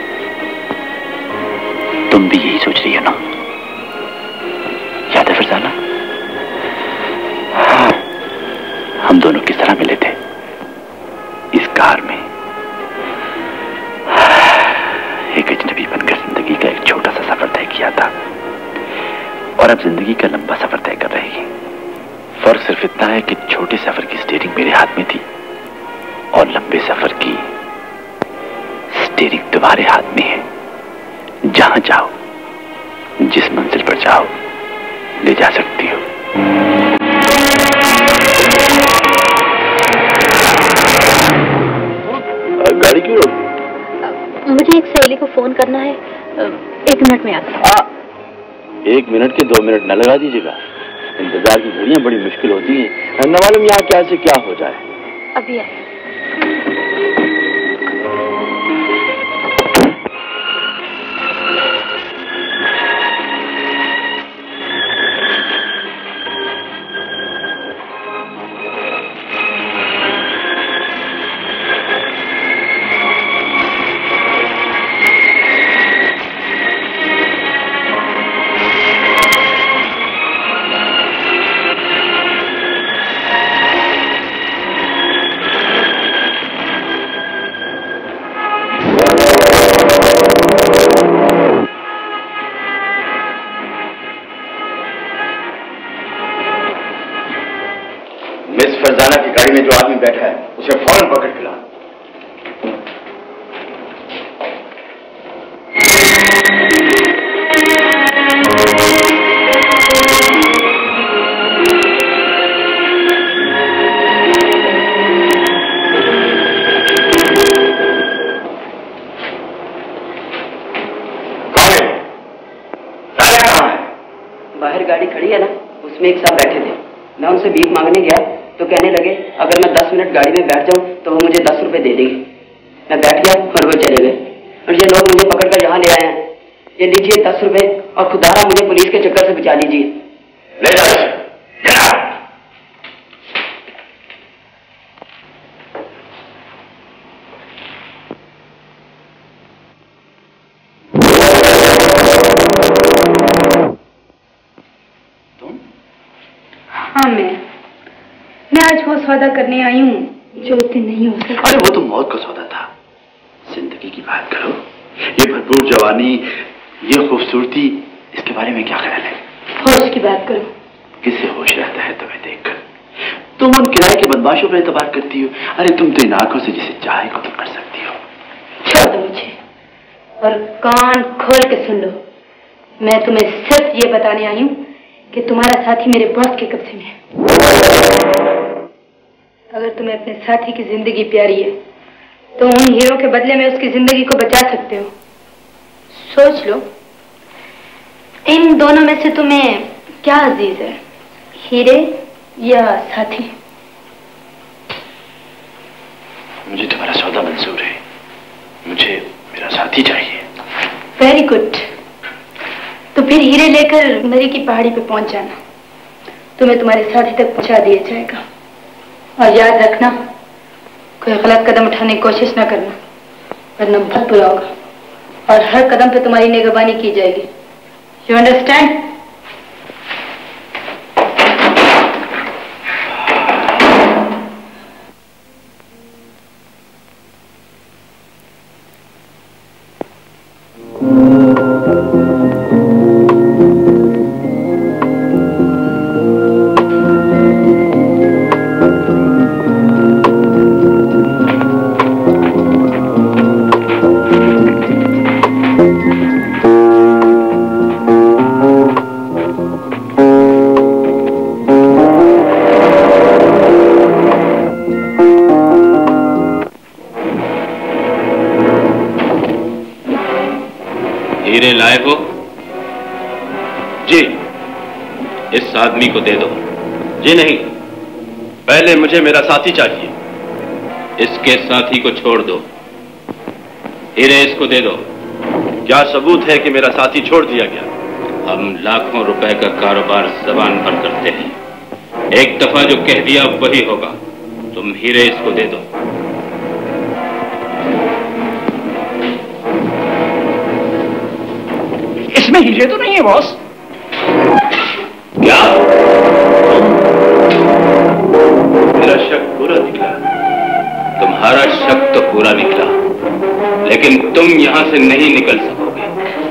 तुम भी यही सोच रही हो ना? याद है फरजाना, हाँ, हम दोनों किस तरह मिले थे इस कार में, एक अजनबी बनकर जिंदगी का एक छोटा सा सफर तय किया था और अब जिंदगी का लंबा सफर तय कर रही है। फर्क सिर्फ इतना है कि छोटे सफर की स्टीयरिंग मेरे हाथ में थी और लंबे सफर की स्टीयरिंग तुम्हारे हाथ में है। जहां जाओ, जिस मंजिल पर जाओ, ले जा सकती हो। गाड़ी क्यों रोकी? मुझे एक सहेली को फोन करना है, एक मिनट में आता हूँ। एक मिनट के दो मिनट न लगा दीजिएगा, इंतजार की घड़ियां बड़ी मुश्किल होती हैं, न मालूम यहाँ क्या से क्या हो जाए। अभी आए। फरजाना की गाड़ी में जो आदमी बैठा है उसे फौरन पकड़ के लाओ। बाहर गाड़ी खड़ी है ना, उसमें एक साहब बैठे थे। मैं उनसे भीख मांगने गया तो कहने लगे अगर मैं दस मिनट गाड़ी में बैठ जाऊं तो वो मुझे दस रुपए दे देंगे। मैं बैठ गया और वो चले गए और ये लोग मुझे पकड़कर यहाँ ले आए हैं। ये लीजिए दस रुपए और खुदारा मुझे पुलिस के चक्कर से बचा लीजिए। ले जाओ। हाँ, मैं मैं आज वो सौदा करने आई हूँ जो उस दिन नहीं हो सकता। अरे वो तो मौत का सौदा था, जिंदगी की बात करो। ये भरपूर जवानी, ये खूबसूरती, इसके बारे में क्या ख्याल है? होश की बात करो। किसे होश रहता है तुम्हें देखकर? तुम उन किराए के बदमाशों पर एतबार करती हो। अरे तुम तो इन आंखों से जिसे चाहे कत्ल कर सकती हो। छोड़ दो मुझे और कान खोल के सुन लो। मैं तुम्हें सिर्फ ये बताने आई हूँ कि तुम्हारा साथी मेरे बॉस के कब्जे में है। अगर तुम्हें अपने साथी की जिंदगी प्यारी है तो उन हीरो के बदले में उसकी जिंदगी को बचा सकते हो। सोच लो, इन दोनों में से तुम्हें क्या अजीज है, हीरे या साथी? मुझे तुम्हारा सौदा मंजूर है। मुझे मेरा साथी चाहिए। Very good. तो फिर हीरे लेकर नरी की पहाड़ी पे पहुंच जाना। तुम्हें तुम्हारे साथी तक पहुंचा दिया जाएगा। और याद रखना, कोई गलत कदम उठाने की कोशिश ना करना, वरना बहुत बुरा होगा। और हर कदम पे तुम्हारी निगरानी की जाएगी। You understand? लाए हो? जी। इस आदमी को दे दो। जी नहीं, पहले मुझे मेरा साथी चाहिए। इसके साथी को छोड़ दो। हीरे इसको दे दो। क्या सबूत है कि मेरा साथी छोड़ दिया गया? हम लाखों रुपए का कारोबार जबान पर करते हैं। एक दफा जो कह दिया वही होगा। तुम हीरे इसको दे दो। इसमें हीरे तो नहीं है बॉस। क्या? मेरा शक पूरा निकला। तुम्हारा शक तो पूरा निकला, लेकिन तुम यहां से नहीं निकल सकोगे।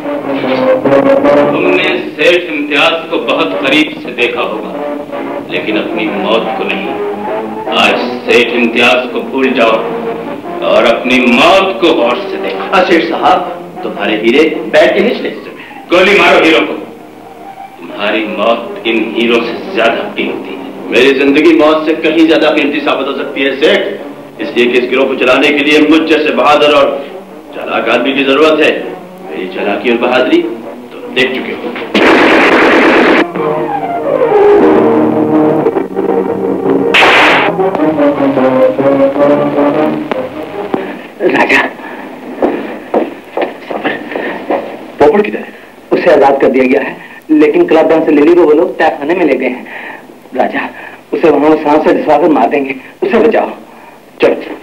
तुमने सेठ इम्तियाज को बहुत करीब से देखा होगा, लेकिन अपनी मौत को नहीं। आज सेठ इम्तियाज को भूल जाओ और अपनी मौत को गौर से देखो। सेठ साहब, तुम्हारे हीरे बैग के निचले हिस्से में। गोली मारो हीरो को। तुम्हारी मौत इन हीरो से ज्यादा कीमती है। मेरी जिंदगी मौत से कहीं ज्यादा कीमती साबित हो सकती है सेठ। इसलिए कि इस गिरोह को चलाने के लिए मुझ जैसे बहादुर और चालाक आदमी की जरूरत है। मेरी चालाकी और बहादुरी तुम देख चुके हो। राजा, पोपट किधर है? उसे आजाद कर दिया गया है, लेकिन क्लब डांस से लिली को वो लोग तहखाने में ले गए हैं। राजा, उसे वहां सांस से घिसवाकर मार देंगे। उसे बचाओ। चलो।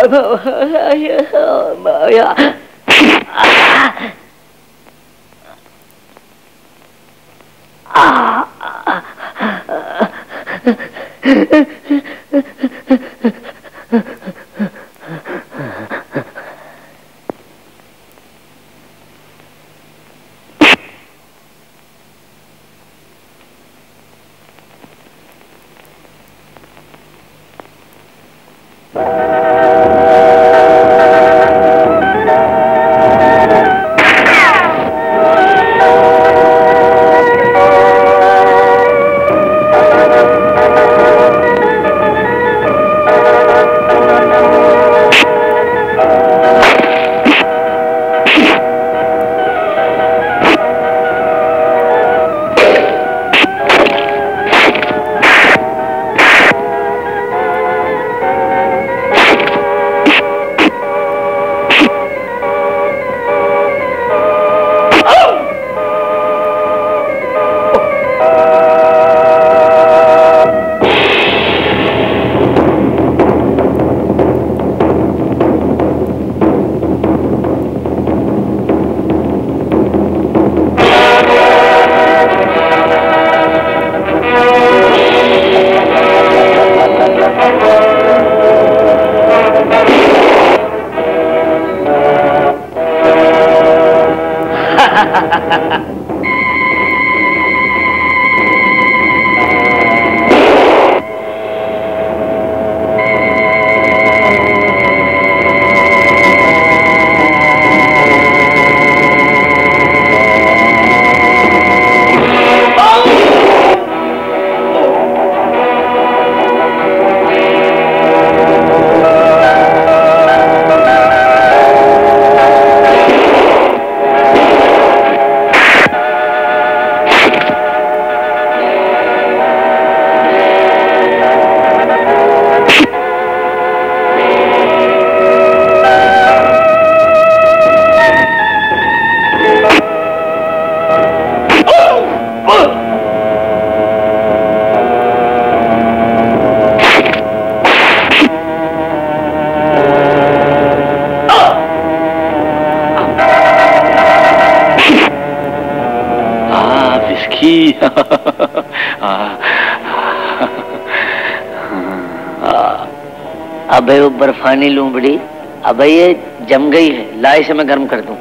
अबे वो बर्फानी लूंबड़ी, अबे ये जम गई है, ला इसे मैं गर्म कर दूं।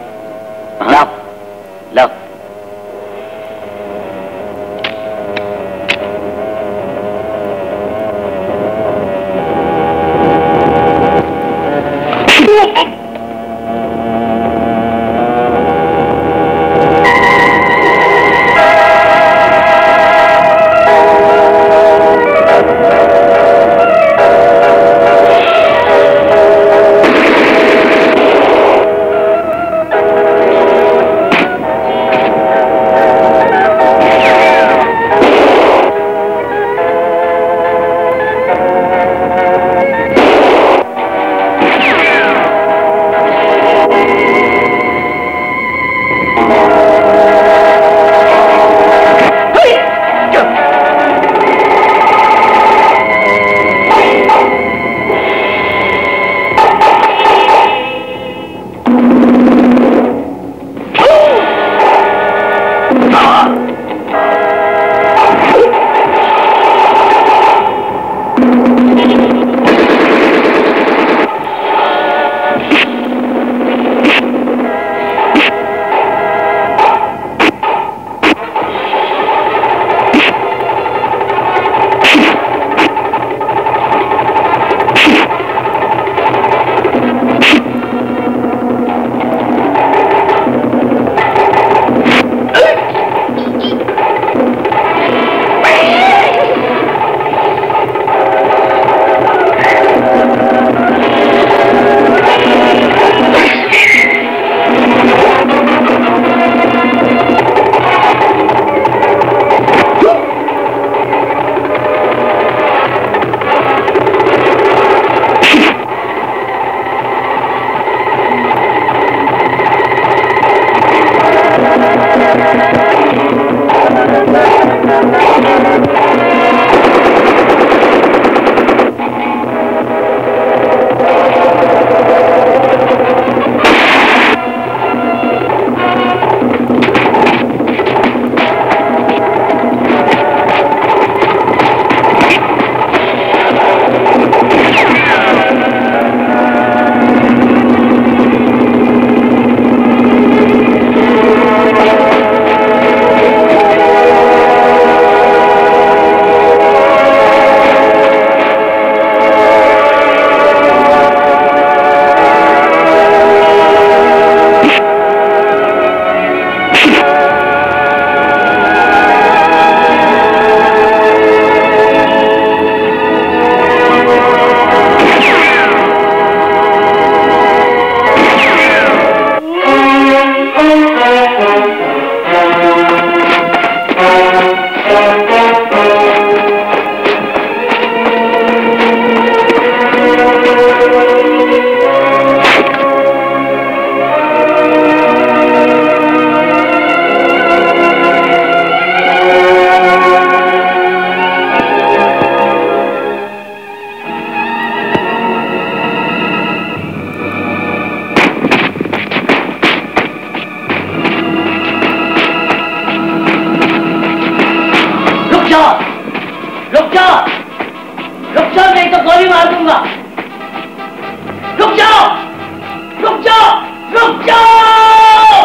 ला ला रुक जाओ, रुक जाओ, नहीं तो गोली मार दूंगा। रुक जाओ, रुक जाओ, रुक जाओ।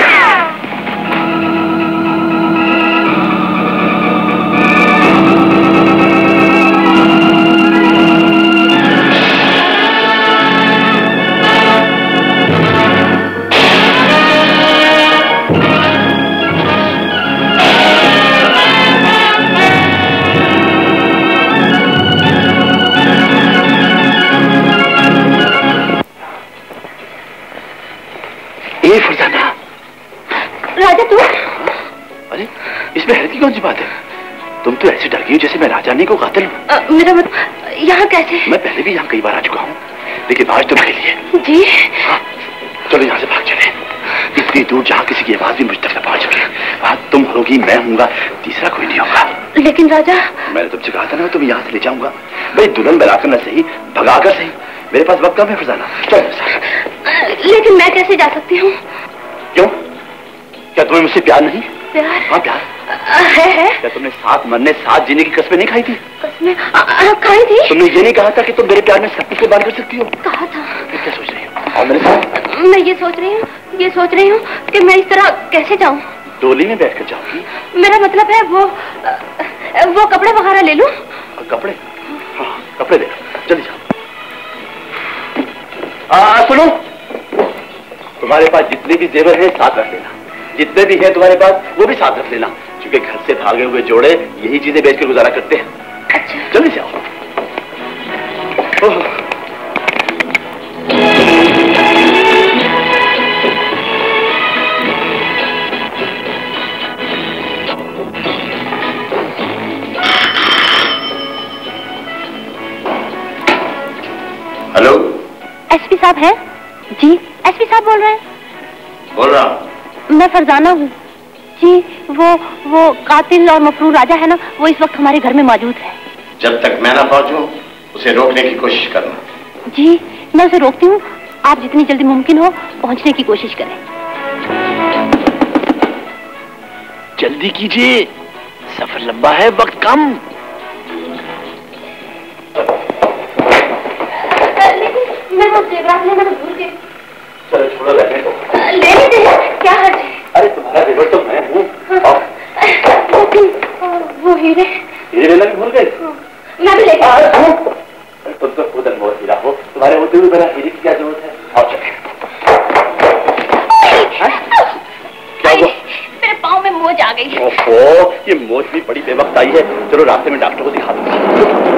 राजा तू? अरे इसमें हैरत की कौन सी बात है? तुम तो ऐसे डर गई हो जैसे मैं राजानी को कातिल हूँ। मेरा मतलब यहाँ कैसे? मैं पहले भी यहाँ कई बार आ चुका हूँ, लेकिन आज तुम्हारे लिए। जी? हाँ, चलो यहाँ से भाग चले। इतनी दूर जहाँ किसी की आवाज भी मुझ तक न पहुँच सके। वहाँ तुम होगी, मैं हूँगा, तीसरा कोई नहीं होगा। लेकिन राजा, मैंने तुमसे कहा था ना, तुम यहाँ से ले जाऊंगा। भाई दुल्हन बनाकर न सही, भगाकर सही। मेरे पास वक्त कम है फरजाना, चलो। लेकिन मैं कैसे जा सकती हूँ? क्यों? क्या तुम्हें मुझसे प्यार नहीं? प्यार? हाँ प्यार है, है। क्या तुमने साथ मरने साथ जीने की कसमें नहीं खाई थी? कसमें खाई थी? तुमने ये नहीं कहा था कि तुम मेरे प्यार में सब कुछ कुर्बान कर सकती हो? कहा था। फिर क्या सोच रही हो? और मेरे साथ? मैं ये सोच रही हूँ, ये सोच रही हूँ कि मैं इस तरह कैसे जाऊँ? डोली में बैठ कर जाऊंगी? मेरा मतलब है वो वो कपड़े वगैरह ले लूं? कपड़े? हाँ कपड़े ले लो, जल्दी जाओ। आ, सुनो, तुम्हारे पास जितने भी जेवर हैं साथ रख लेना। जितने भी हैं तुम्हारे पास वो भी साथ रख लेना, क्योंकि घर से भागे हुए जोड़े यही चीजें बेचकर गुजारा करते हैं। अच्छा। जल्दी से आओ। हेलो, एसपी साहब है? जी एसपी साहब बोल रहे हैं? बोल रहा हूँ। मैं फरजाना हूँ जी। वो वो कातिल और मफरूर राजा है ना, वो इस वक्त हमारे घर में मौजूद है। जब तक मैं ना पहुंचूं उसे रोकने की कोशिश करना। जी मैं उसे रोकती हूँ, आप जितनी जल्दी मुमकिन हो पहुंचने की कोशिश करें। जल्दी कीजिए, सफर लंबा है, वक्त कम। मैं वो जेवरात लेना भूल गई। चलो छोड़ो, रहने दो। ले लीजिए, क्या हर्ज है? अरे तुम्हारा जेवर तो मैं हूँ। वो हीरे हीरे लेना भी भूल गए? मैं भी ले गई। तुम तो खुद अनमोल हीरा हो, तुम्हारे होते हुए मेरा हीरे की क्या जरूरत है? आओ चले। क्या हुआ? मेरे पाँव में मोच आ गई। ओहो, ये मोच भी बड़ी बेवक्त आई है। चलो रास्ते में डॉक्टर को दिखा दूंगा।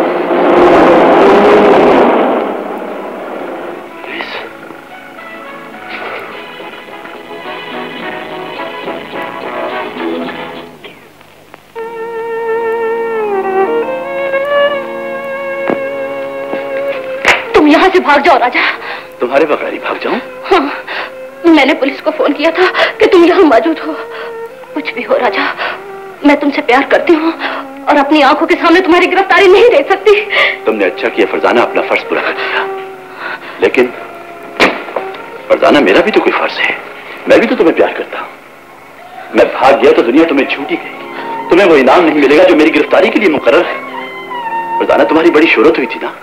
यहाँ से भाग जाओ राजा। तुम्हारे बगैर ही भाग जाऊं? हाँ, मैंने पुलिस को फोन किया था कि तुम यहाँ मौजूद हो। कुछ भी हो राजा, मैं तुमसे प्यार करती हूँ और अपनी आंखों के सामने तुम्हारी गिरफ्तारी नहीं दे सकती। तुमने अच्छा किया फरजाना, अपना फर्ज पूरा कर दिया। लेकिन फरजाना मेरा भी तो कोई फर्ज है, मैं भी तो तुम्हें प्यार करता हूँ। मैं भाग गया तो दुनिया तुम्हें झूठी कहेगी, तुम्हें वो इनाम नहीं मिलेगा जो मेरी गिरफ्तारी के लिए मुकर्रर है। फरजाना तुम्हारी बड़ी शोहरत हुई थी ना,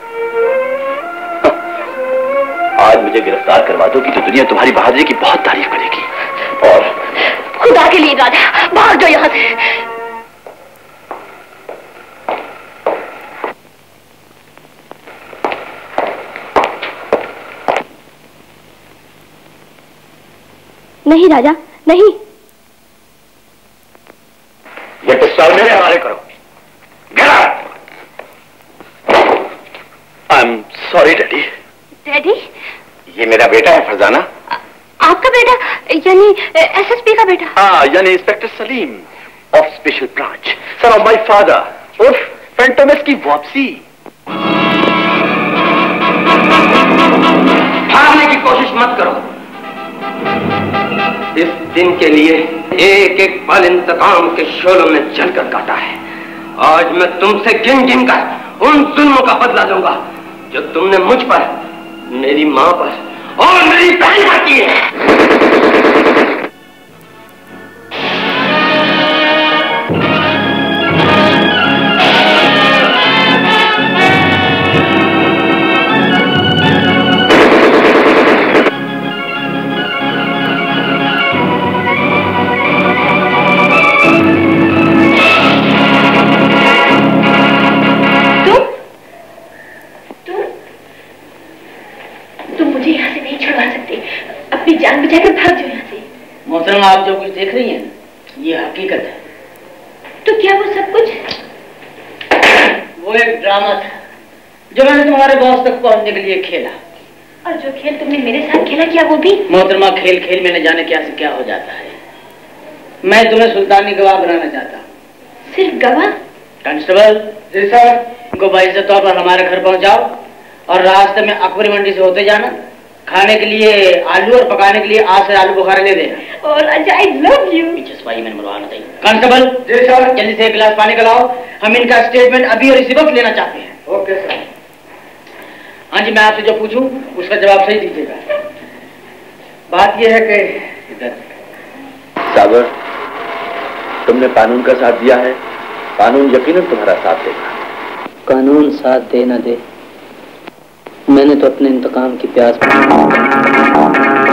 आज मुझे गिरफ्तार करवा दोगी तो दुनिया तुम्हारी बहादुरी की बहुत तारीफ करेगी। और खुदा के लिए राजा भाग जाओ यहाँ से। नहीं राजा नहीं। ये पिस्तौल मेरे हवाले करो। I am sorry daddy. Daddy? ये मेरा बेटा है फरजाना। आपका बेटा यानी एसएसपी का बेटा? हाँ, यानी inspector Salim of special branch, son of my father, उर्फ फैंटोमस की वापसी। भागने की कोशिश मत करो। इस दिन के लिए एक एक पल इंतकाम के शोलों में जलकर काटा है। आज मैं तुमसे गिन गिन कर उन जुल्मों का बदला लूंगा जो तुमने मुझ पर, मेरी मां पर और मेरी बहन पर की है। जो कुछ देख रही हैं ये हकीकत है। तो क्या वो सब कुछ? वो एक ड्रामा था जो मैंने तुम्हारे बॉस तक पहुंचने के लिए खेला। और जो खेल तुमने मेरे साथ खेला, क्या वो भी? मोहतरमा, खेल खेल में न जाने क्या से क्या हो जाता है। मैं तुम्हें सुल्तानी गवाह बनाना चाहता हूँ। सिर्फ गवाह? कांस्टेबल जी सर, इनको बाइज्जत तौर पर हमारे घर पहुंचाओ और रास्ते में अकबरी मंडी से होते जाना। खाने के लिए आलू और पकाने के लिए आज से आलू बुखारे ले देना। और अच्छा, आई लव यू। पीछे सफाई मैंने मरवाना चाहिए। कांस्टेबल जी सर, जल्दी से एक गिलास पानी का लाओ। हम इनका स्टेटमेंट अभी और इसी वक्त लेना चाहते हैं। Okay sir. हाँ जी, मैं आपसे जो पूछूं उसका जवाब सही दीजिएगा। बात यह है कि इधर सागर, तुमने कानून का साथ दिया है, कानून यकीनन तुम्हारा साथ देगा। कानून साथ दे न दे, मैंने तो अपने इंतकाम की प्यास